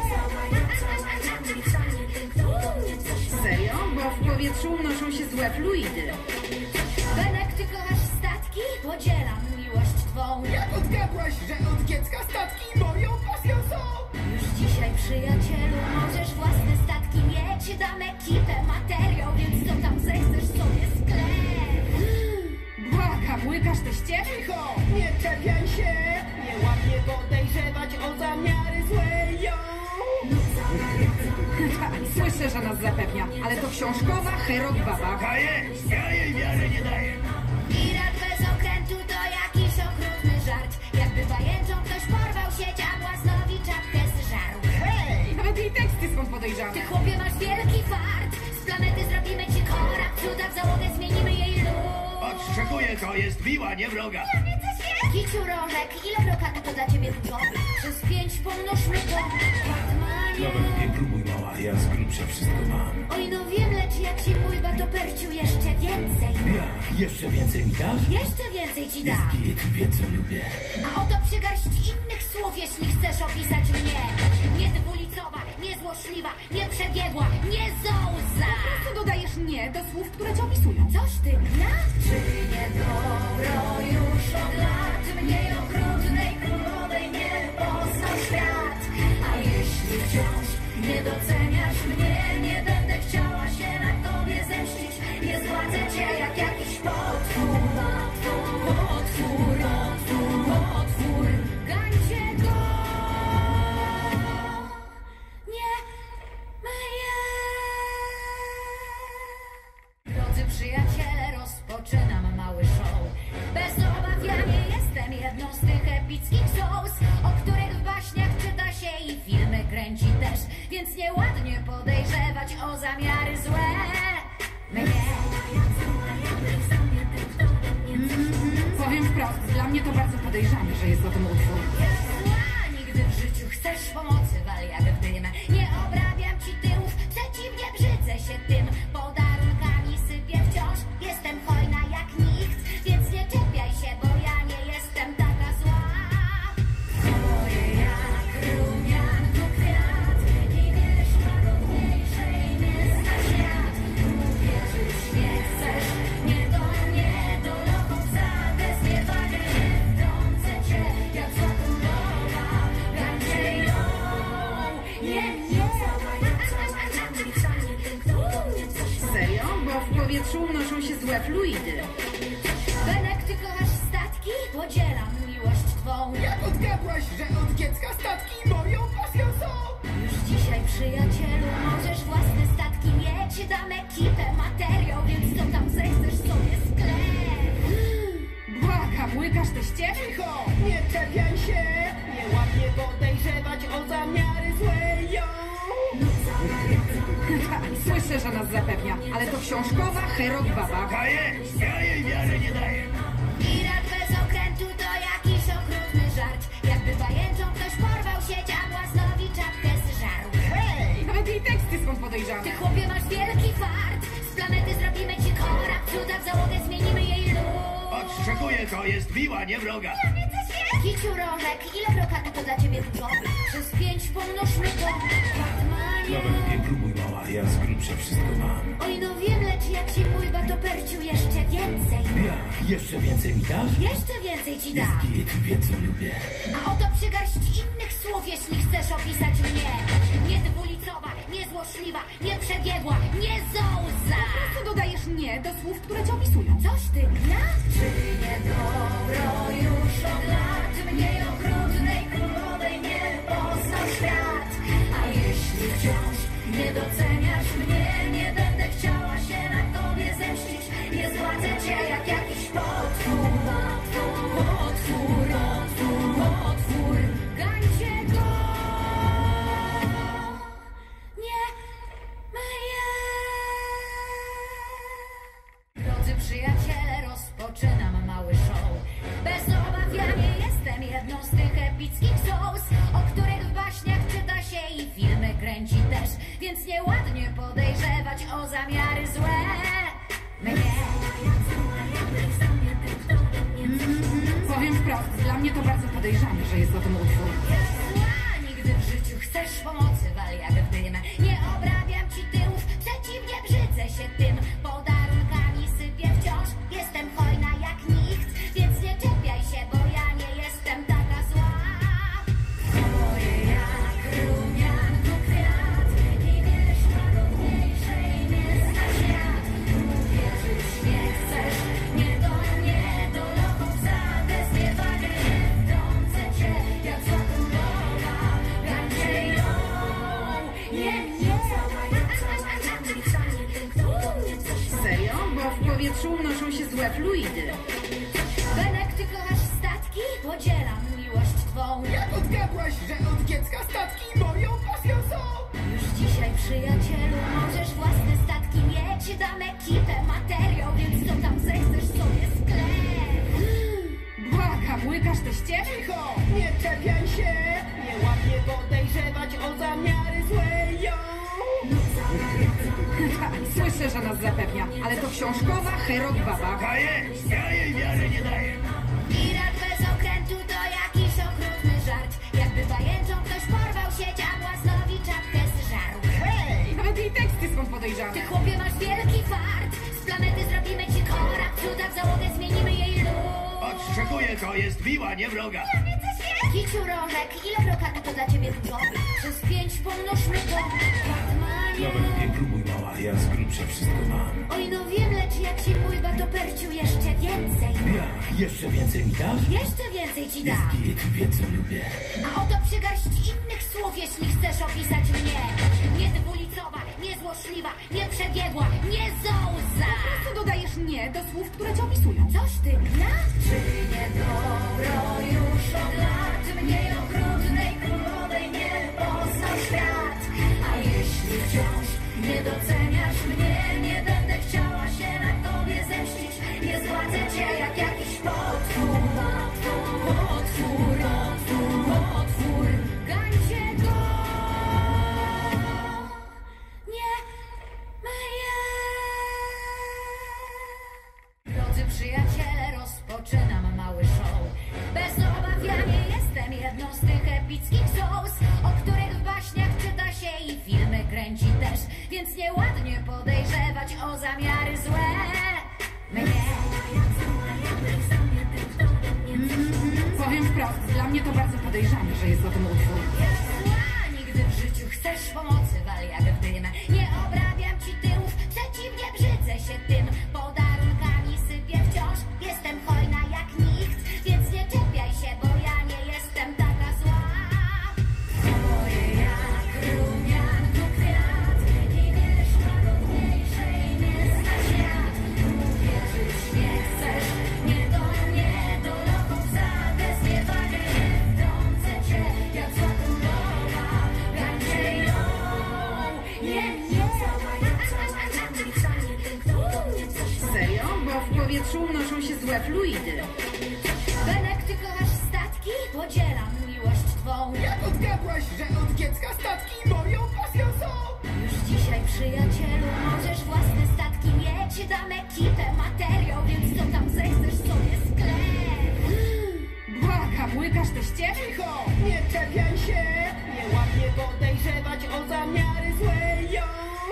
Serio? Bo w powietrzu unoszą się złe fluidy. Benek, ty kochasz statki? Podzielam miłość twą. Jak odgadłaś, że od dziecka statki moją pasją są? Już dzisiaj, przyjacielu, możesz własne statki mieć. Dam ekipę, materiał, więc co tam zechcesz sobie sklep. Błagam, łykasz te ścieżki? Cicho, nie czepiaj się, nieładnie podejrzewać o zamiary złe ją. Słyszę, że nas zapewnia, ale to książkowa herok baba. Kaję, ja jej wiary nie daję. Irak bez okrętu to jakiś okrutny żart. Jakby pajęczą ktoś porwał sieć, a błaznowi czapkę zżarł. Hej! Nawet jej teksty są podejrzane. Ty, chłopie, masz wielki fart. Z planety zrobimy ci korak, cuda w załogę zmienimy jej lód. Odszczekuję, to jest miła, nie wroga. Kiciu rożek, ile brokatu to dla ciebie dużo? Przez pięć pomnożmy to. Batmanie. Nawet nie próbuj, mała, ja z grubsza wszystko mam. Oj, no wiem, lecz jak ci mój batoperciu jeszcze więcej. Ja, jeszcze więcej mi dasz? Jeszcze więcej ci Jest dam. git, wie co lubię. A oto przygarść innych słów, jeśli chcesz opisać mnie. Nie dwulicowa, nie złośliwa, nie przebiegła, nie zołza. Co dodajesz nie do słów, które cię opisują? Coś ty ja? Czy nie dobro już od lat mniej okrutnej królowej nie poznał świat? A jeśli wciąż nie doceniasz mnie, nie będę chciała się na tobie zemścić. Nie zładzę cię jak jakiś potwór. Potwór, potwór, potwór, potwór. Gańcie zamiary złe mnie. Powiem wprost, dla mnie to bardzo podejrzane, że jest o tym utwór. Zła, nigdy w życiu chcesz pomocy, wal jak w dym. Nie obrabiam ci tyłów, przeciwnie brzydzę się tym. Podarunkami sypię wciąż, jestem hojna jak nikt. Więc nie czepiaj się, bo ja nie jestem taka zła. Moje jak rumianko kwiat i wiesz, łagodniejszej nie zna świat. Uwierzyć nie chcesz, nie do mnie, do lochów zadę zniewagę. Nie wtrącę cię, jak złotą lowa, gancie ją. Nie, nie, Serio? Bo w powietrzu unoszą się złe fluidy. Benek, ty kochasz statki? Podzielam miłość twą. Jak odgadłaś, że od dziecka statki moją pasją są? Już dzisiaj, przyjacielu, możesz własne statki mieć. Dam ekipę, materiał, więc co tam zechcesz sobie sklep. Błagam, łykasz te ścieżki? Cicho, nie czepiaj się, nieładnie podejrzewać o zamiary złe ją. Tak, słyszę, że nas zapewnia, ale to książkowa herok baba. A jest! Ja jej wiary nie daję. Pirat bez okrętu to jakiś okrutny żart. Jakby pajęczą ktoś porwał się, dziabłaznowi czapkę zżarł. Hej! Nawet jej teksty są podejrzane. Ty, chłopie, masz wielki fart. Z planety zrobimy ci korab, cuda w załogę, zmienimy jej lód. Odszczekuję, to jest miła, nie wroga. Kiciu rożek, ile brokatu to dla ciebie dużo? Przez pięć pomnożmy to. Batmanie. Nawet nie próbuj, mała, ja z grubsza wszystko mam. Oj, no wiem, lecz jak ci mój batoperciu jeszcze więcej. Ja, jeszcze więcej mi dasz? Jeszcze więcej ci Jest dam. git, wie co lubię. A oto przygarść innych słów, jeśli chcesz opisać mnie. Nie dwulicowa, nie złośliwa, nie przebiegła, nie zołza. Co dodajesz nie do słów, które cię opisują? Coś ty ja? Czynię dobro już od lat. Mniej okrutnej królowej nie poznał świat. A jeśli wciąż nie doceniasz mnie, nie będę chciała się na tobie zemścić. Nie zładzę cię jak jakiś potwór. Potwór, potwór, potwór, potwór. Gańcie go! Nie mnie! Drodzy przyjaciele, rozpoczynam mały show. Bez obaw ja nie jestem jedną z tych epickich souls, o których w baśniach czyta się i filmy kręci też. Więc nieładnie podejrzewać o zamiary złe mnie. Powiem wprost, dla mnie to bardzo podejrzane, że jest o tym utwór. Zła, nigdy w życiu chcesz pomocy, wal jak w dym. Nie obrabiam ci tyłów, przeciwnie brzydzę się tym. Podarunkami sypię wciąż, jestem hojna jak nikt. Więc nie czepiaj się, bo ja nie jestem taka zła. Moje jak rumianko kwiat i wiesz, łagodniejszej nie zna świat. Uwierzyć nie chcesz, nie do mnie, do lochów zadę zniewagę. Nie wtrącę cię, jak złotą lowa, gancie ją. Nie, nie, Serio? Bo w powietrzu unoszą się złe fluidy. Benek, ty kochasz statki? Podzielam miłość twą. Jak odgadłaś, że od dziecka statki moją pasją są? Już dzisiaj, przyjacielu, możesz własne statki mieć. Dam ekipę, materiał, więc co tam zechcesz sobie sklep. Błagam, łykasz te ścieżki? Cicho, nie czepiaj się, nieładnie podejrzewać o zamiary złe ją. Tak, słyszę, że nas zapewnia, ale to książkowa herok baba. A jest! Ja jej wiary nie daję. Pirat bez okrętu to jakiś okrutny żart. Jakby pajęczą ktoś porwał się, dziabłaznowi czapkę zżarł. Hej! Nawet jej teksty są podejrzane. Ty, chłopie, masz wielki fart. Z planety zrobimy ci korab, cuda w załogę, zmienimy jej lód. Odszczekuję, to jest miła, nie wroga. Kiciu rożek, ile brokatu to dla ciebie dużo? Przez pięć pomnożmy to. Batmanie. Nawet nie próbuj, mała, ja z grubsza wszystko mam. Oj, no wiem, lecz jak ci mój batoperciu jeszcze więcej. Ja, jeszcze więcej mi dasz? Jeszcze więcej ci Jest dam. git, wie co lubię. A oto przygarść innych słów, jeśli chcesz opisać mnie. Nie dwulicowa, nie złośliwa, nie przebiegła, nie zołza. Co dodajesz nie do słów, które cię opisują? Coś ty ja? Czynię dobro już od lat. Mniej okrutnej królowej nie poznał świat. A jeśli wciąż nie doceniasz epickich sos, o których w baśniach czyta się i filmy kręci też. Więc nieładnie podejrzewać o zamiary złe mnie. Powiem wprost, dla mnie to bardzo podejrzane, że jest o tym utwór. Zła, nigdy w życiu chcesz pomocy, wal jak w dym. Nie obrabiam ci tyłów, przeciwnie brzydzę się tym. Podarunkami sypię wciąż, jestem hojna jak nikt. Więc nie czepiaj się, bo ja nie jestem taka zła. Moje jak rumianko kwiat i wiesz, łagodniejszej nie zna świat. Uwierzyć nie chcesz, nie do mnie, do lochów zadę zniewagę. Wtrącę cię, jak zła królowa, gańcie ją. Nie, nie, cała, ja cała, ja nie stanie tym, kto do mnie coś ma. Serio? Bo w powietrzu unoszą się złe fluidy. Benek, ty kochasz statki? Podzielam miłość twą. Jak odgadłaś, że od dziecka statki moją pasją są? Już dzisiaj, przyjacielu, możesz własne statki mieć. Dam ekipę, materiał, więc co tam zechcesz sobie sklep. Błagam, łykasz te ściemy? Cicho, nie czepiaj się, nieładnie podejrzewać o zamiary złe ją.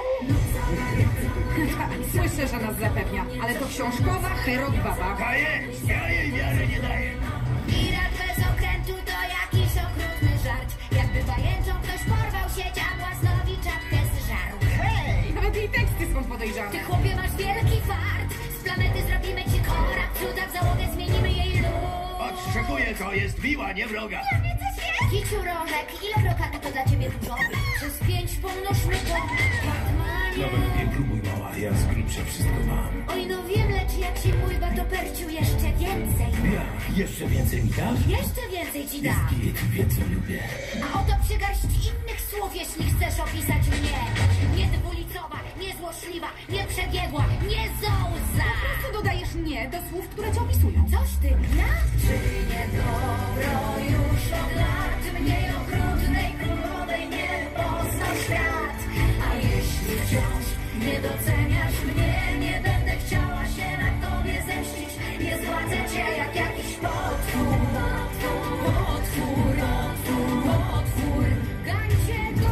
Słyszę, że nas zapewnia, ale to książkowa herok baba. A jest! Ja jej wiary nie daję. Pirat bez okrętu to jakiś okrutny żart. Jakby pajęczą ktoś porwał sieć, a błaznowi czapkę zżarł. Hej! Nawet jej teksty są podejrzane. Ty, chłopie, masz wielki fart. Z planety zrobimy ci korak, cuda w załogę zmienimy jej lód. Odszczekuję, to jest miła, nie wroga. Kiciu rożek, ile brokatu to dla ciebie dużo? Przez pięć pomnożmy to. Batmanie. Nawet nie próbuj, mała, ja z grubsza wszystko mam. Oj, no wiem, lecz jak się mój batoperciu jeszcze więcej. Ja, jeszcze więcej mi dasz? Jeszcze więcej ci Jest dam. git, wie co lubię. A oto przygarść innych słów, jeśli chcesz opisać mnie. Nie dwulicowa, nie złośliwa, nie przebiegła, nie zołza. Co dodajesz nie do słów, które cię opisują? Coś ty gna? Czy nie dobro już od lat mniej okrutnej królowej nie poznał świat? A jeśli wciąż nie doceniasz mnie, nie będę chciała się na tobie zemścić. Nie zładzę cię jak jakiś potwór. Potwór, potwór, potwór, potwór. Gańcie go!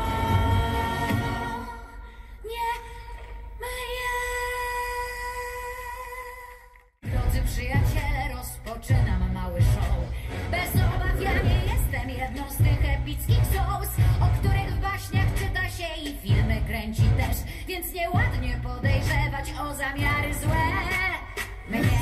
Nie mnie! Drodzy przyjaciele, rozpoczynam mały show. Bez obaw ja nie jestem jedną z tych epickich sos, o których w baśniach czyta się i filmy kręci też. Więc nieładnie podejrzewać o zamiary złe mnie.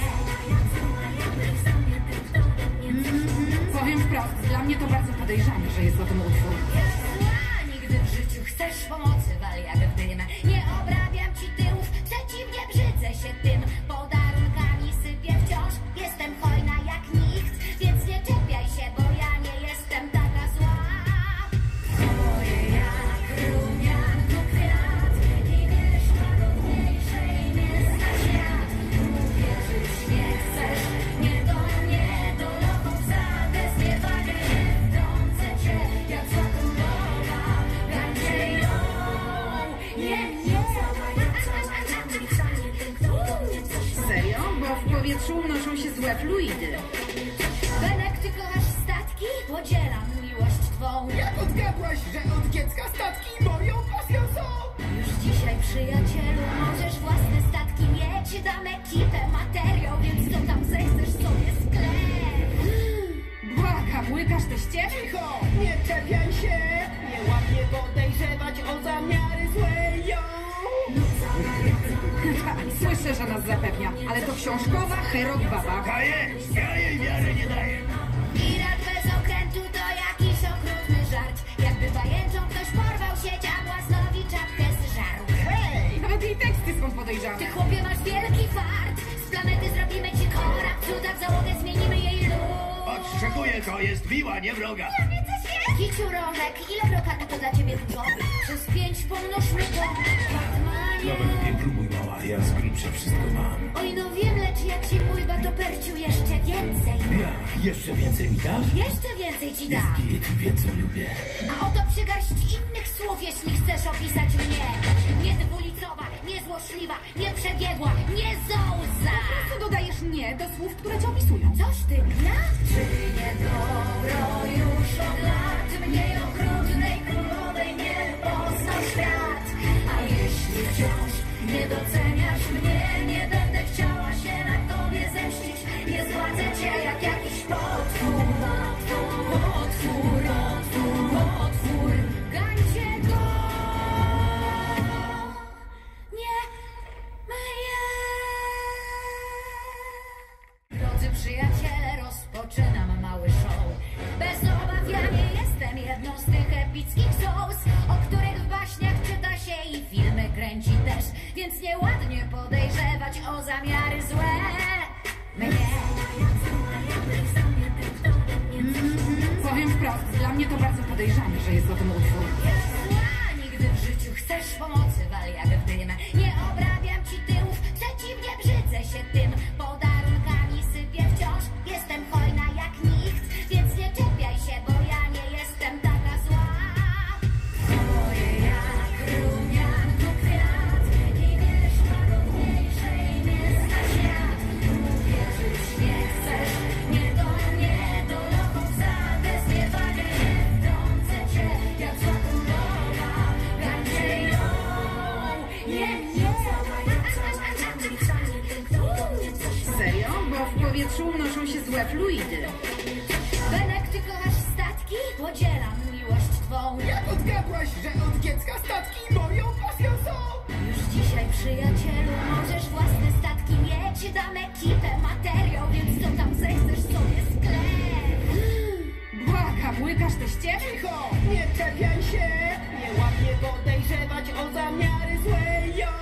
Powiem wprost, dla mnie to bardzo podejrzane, że jest o tym utwór. Zła, nigdy w życiu chcesz pomocy, wal jak w dym. Nie obrabiam ci tyłów, przeciwnie brzydzę się tym. Podarunkami sypię wciąż, jestem hojna jak nikt. Więc nie czepiaj się, bo ja nie jestem taka zła. Moje jak rumianko kwiat i wiesz, łagodniejszej nie zna świat. Uwierzyć nie chcesz, nie do mnie, do lochów zadę zniewagę. Wtrącę cię jak zła królowa, gańcie ją. Nie, nie, cała, ja cała, ja nie stanie tym, kto do mnie coś ma. Serio? Bo w powietrzu unoszą się złe fluidy. Benek, ty kochasz statki? Podzielam miłość twą. Jak odgadłaś, że od dziecka statki moją pasją są? Już dzisiaj, przyjacielu, możesz własne statki mieć. Dam ekipę, materiał, więc co tam zechcesz sobie sklep. Błagam, łykasz te ściemy? Cicho, nie czepiaj się, nieładnie podejrzewać o zamiary złe ją. Słyszę, że nas zapewnia, ale to książkowa herok baba. A jest! Ja jej wiary nie daję. Pirat bez okrętu to jakiś okrutny żart. Jakby pajęczą ktoś porwał sieć, a błaznowi czapkę zżarł. Hej! Nawet jej teksty są podejrzane. Ty, chłopie, masz wielki fart. Z planety zrobimy ci korak, cuda w załogę zmienimy jej lód. Odszczekuję, to jest miła, nie wroga. Kiciu rożek, ile brokatu to dla ciebie dużo? Przez pięć pomnożmy to. Batmanie. Nawet nie próbuj, mała, ja z grubsza wszystko mam. Oj, no wiem, lecz jak się mój batoperciu jeszcze więcej. Ja, jeszcze więcej mi dasz? Jeszcze więcej ci Jest dam. git, wie co lubię. A oto przygarść innych słów, jeśli chcesz opisać mnie. Nie dwulicowa, dwulicowa, nie złośliwa, nie przebiegła, nie zołza. Po prostu dodajesz nie do słów, które cię opisują. Coś ty gra? Czy nie dobro już od lat mniej okrutnej królowej nie poznał świat? A jeśli wciąż nie doceniasz mnie, nie będę chciała się na tobie zemścić. Nie zładzę cię jak jakiś potwór. Potwór, potwór, potwór, potwór. Gańcie go! Nie myję. Drodzy przyjaciele, rozpoczynam mały show. Bez obaw ja nie jestem jedną z tych epickich souls, o których w baśniach czyta się i filmy kręci też. Więc nieładnie podejrzewać o zamiary złe mnie. Powiem wprost, dla mnie to bardzo podejrzane, że jest o tym utwór. Zła, nigdy w życiu chcesz pomocy, wal jak w dym. Nie obrabiam ci tyłów, przeciwnie brzydzę się tym. Podarunkami sypię wciąż, jestem hojna jak nikt. Więc nie czepiaj się, bo ja nie jestem taka zła. Moje jak rumianko kwiat i wiesz, łagodniejszej nie zna świat. Uwierzyć nie chcesz, nie do mnie, do lochów zadę zniewagę. Wtrącę cię jak zła królowa, gańcie ją. Nie, nie. Serio? Bo w powietrzu unoszą się złe fluidy. Benek, ty kochasz statki? Podzielam miłość twą. Jak odgadłaś, że od dziecka statki moją pasją są? Już dzisiaj, przyjacielu, możesz własne statki mieć. Dam ekipę, materiał, więc co tam zechcesz sobie sklep. Błagam, łykasz te ściemy? Cicho, nie czepiaj się. Nieładnie podejrzewać o zamiary złej ją.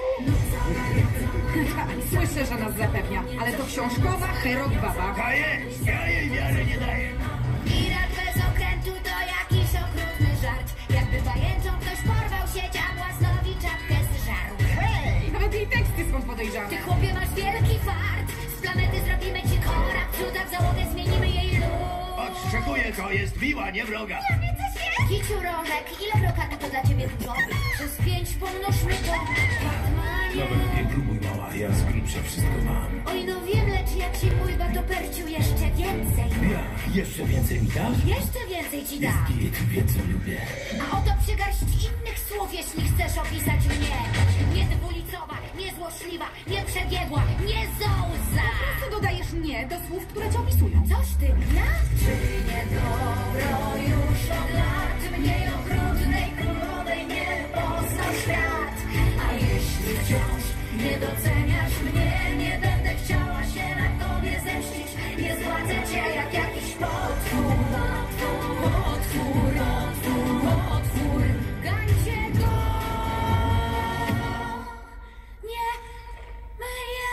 Słyszę, że nas zapewnia, ale to książkowa herok baba. Daję! Ja jej wiary nie daję! I rad bez okrętu to jakiś okrutny żart. Jakby pajęczą ktoś porwał sieć, a błaznowi czapkę zżarł. Hej! Nawet jej teksty są podejrzane. Ty chłopie masz wielki fart. Z planety zrobimy ci korab, cuda w załogę zmienimy jej lód. Odszczekuję, to jest miła, nie wroga! Kiciu rożek, ile brokata to dla ciebie dużo? Przez pięć pomnożmy to. Batmanie. Nawet nie próbuj, mała, ja z grubsza wszystko mam. Oj, no wiem, lecz jak się pływa, to perciu jeszcze więcej. Ja, jeszcze więcej mi dasz? Jeszcze więcej ci Jest dam. git, więcej lubię. A oto przygarść innych słów, jeśli chcesz opisać mnie. Nie dwulicowa, nie złośliwa, nie przebiegła, nie zołza. Po prostu dodajesz nie do słów, które cię opisują. Coś ty gra? Czy nie dobro już od lat mniej okrutnej królowej nie poznał świat? A jeśli wciąż nie doceniasz mnie, nie będę chciała się na tobie zemścić. Nie zładzę cię jak jakiś potwór. Potwór, potwór, potwór, potwór. Gańcie go! Nie myję.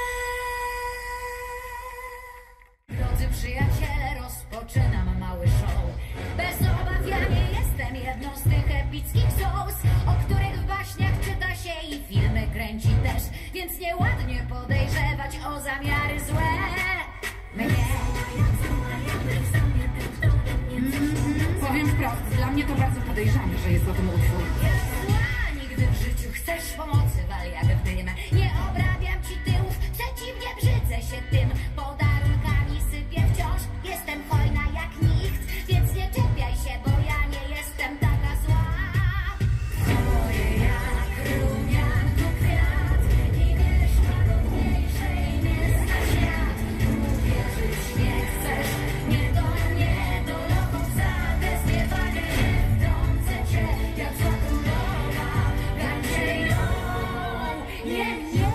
Drodzy przyjaciele, rozpoczynam mały show. Bez obaw ja nie jestem jedną z tych epickich souls, o których w baśniach czyta się i filmy kręci też. Więc nieładnie podejrzewać o zamiary złe mnie. Powiem wprost, dla mnie to bardzo podejrzane, że jest o tym utwór. Zła, nigdy w życiu chcesz pomocy, wal jak w dym. Nie obrabiam ci tyłów, przeciwnie brzydzę się tym. Podarunkami sypię wciąż, jestem hojna jak nikt. Więc nie czepiaj się, bo ja nie jestem taka zła. Moje jak rumianko kwiat i wiesz, łagodniejszej nie zna świat. Uwierzyć nie chcesz, nie do mnie, do lochów zadę zniewagę. Wtrącę cię jak zła królowa, gańcie ją. Nie, nie.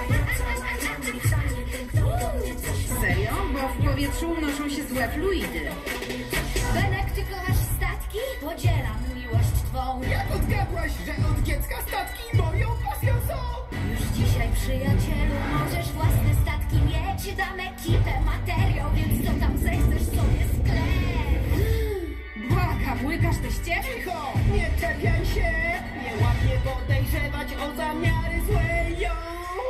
Serio? Bo w powietrzu unoszą się złe fluidy. Benek, ty kochasz statki? Podzielam miłość twą. Jak odgadłaś, że od dziecka statki moją pasją są? Już dzisiaj, przyjacielu, możesz własne statki mieć. Dam ekipę, materiał, więc co tam zechcesz sobie sklep. Błagam, łykasz te ściemy? Cicho, nie czepiaj się. Nieładnie podejrzewać o zamiary złej ją.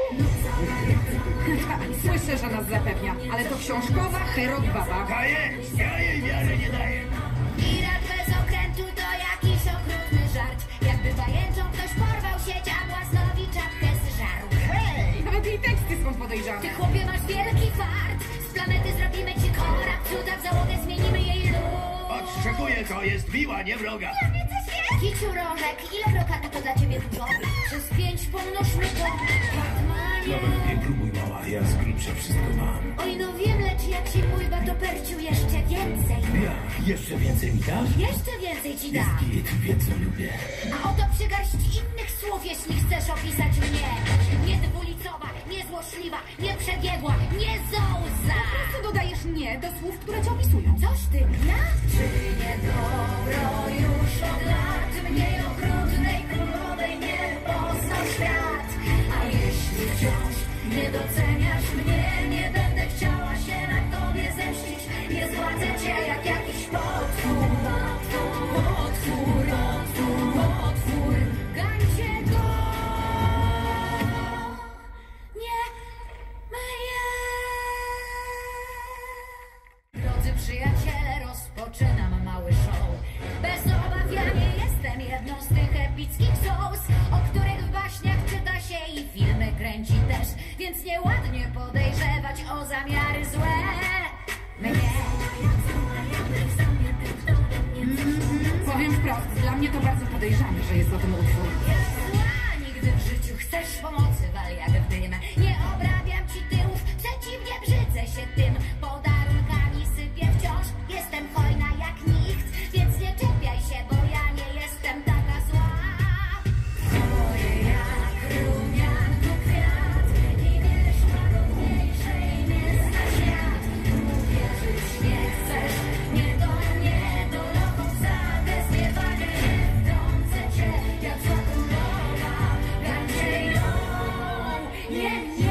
Słyszę, że nas zapewnia, ale to książkowa herok baba. Daję! Ja jej wiary nie daję! I rad bez okrętu to jakiś okrutny żart. Jakby pajęczą ktoś porwał sieć, a błaznowi czapkę cuda w załogę, zmienimy jej luz. Odszczekuję, to jest miła, nie wroga. Kiciu rożek, ile brokatu to dla ciebie dużo? Przez pięć pomnożmy to. Batmanie. Nawet nie próbuj, mała, ja z grubsza wszystko mam. Oj, no wiem, lecz jak ci mój batoperciu jeszcze więcej. Ja, jeszcze więcej mi dasz? Jeszcze więcej ci Jest dam. git, wie co lubię. A oto przygarść innych słów, jeśli chcesz opisać mnie. Nie dwulicowa, nie złośliwa, nie przebiegła, nie zołza. Po prostu dodajesz nie do słów, które cię opisują. Coś ty ja? Czy nie dobro już od lat mniej okrutnej królowej nie poznał świat? A jeśli wciąż nie doceniasz mnie, nie będę chciała się na tobie zemścić. Nie zładzę cię jak jakiś potwór. Potwór, potwór, potwór, potwór. Gańcie go! Nie myję! Drodzy przyjaciele, rozpoczynam mały show. Bez obaw ja nie jestem jedną z tych epickich souls, o których w baśniach czyta się i filmy kręci też. Więc nieładnie podejrzewać o zamiary złe mnie. Powiem wprost, dla mnie to bardzo podejrzane, że jest o tym utwór. Zła, nigdy w życiu chcesz pomocy, wal jak w dym. Nie obrabiam ci tyłów, przeciwnie brzydzę się tym. Podarunkami sypię wciąż, jestem hojna jak nikt. Więc nie czepiaj się, bo ja nie jestem taka zła. Moje jak rumianko kwiat i wiesz, łagodniejszej nie zna świat. Uwierzyć nie chcesz, nie do mnie, do lochów zadę zniewagę. Wtrącę cię jak zła królowa, gańcie ją. Nie, nie,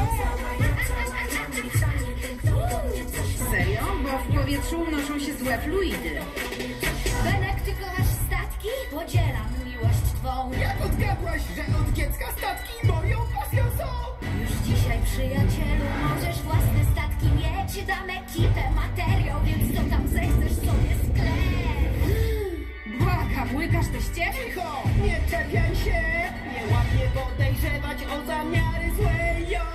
Serio? Bo w powietrzu unoszą się złe fluidy. Benek, ty kochasz statki? Podzielam miłość twą. Jak odgadłaś, że od dziecka statki moją pasją są? Już dzisiaj, przyjacielu, możesz własne statki mieć. Dam ekipę, materiał, więc co tam zechcesz sobie sklep. Błagam, łykasz te ścieżki? Cicho, nie czepiaj się. Nieładnie podejrzewać o zamiary złej ją.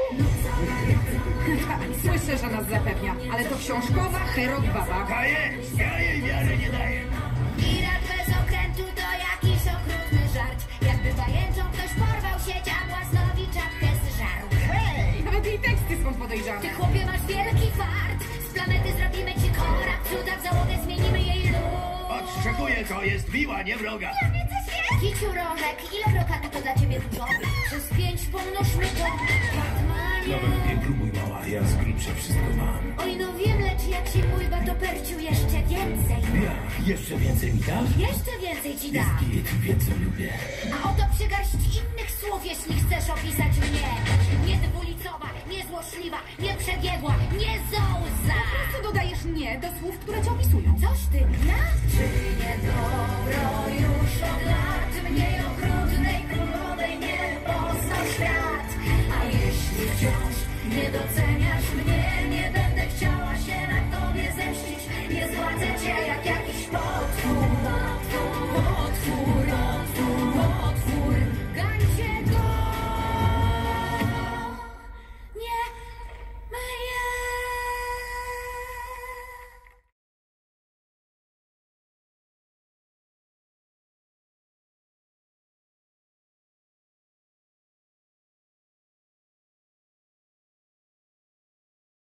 Tak, słyszę, że nas zapewnia, ale to książkowa herok baba. A jest, ja jej wiary nie daję. I rad bez okrętu to jakiś okrutny żart. Jakby pajęczą ktoś porwał sieć, a błaznowi czapkę zżarł. Hej! Nawet jej teksty są podejrzane. Ty chłopie masz wielki fart. Z planety zrobimy ci korak. Cuda w załogę, zmienimy jej luz. Odszczekuję, to jest miła, nie wroga. Kiciu rożek, ile brokatu to dla ciebie dużo? Przez pięć pomnożmy to. Batmanie. Nawet nie próbuj, mała, ja z grubsza wszystko mam. Oj, no wiem, lecz jak ci mój batoperciu jeszcze więcej. Ja, jeszcze więcej mi dasz? Jeszcze więcej ci Jest dam. git, wie co lubię. A oto przygarść innych słów, jeśli chcesz opisać mnie. Nie dwulicowa, nie złośliwa, nie przebiegła, nie zołza. Po prostu dodajesz nie do słów, które cię opisują. Coś ty ja? Czy nie do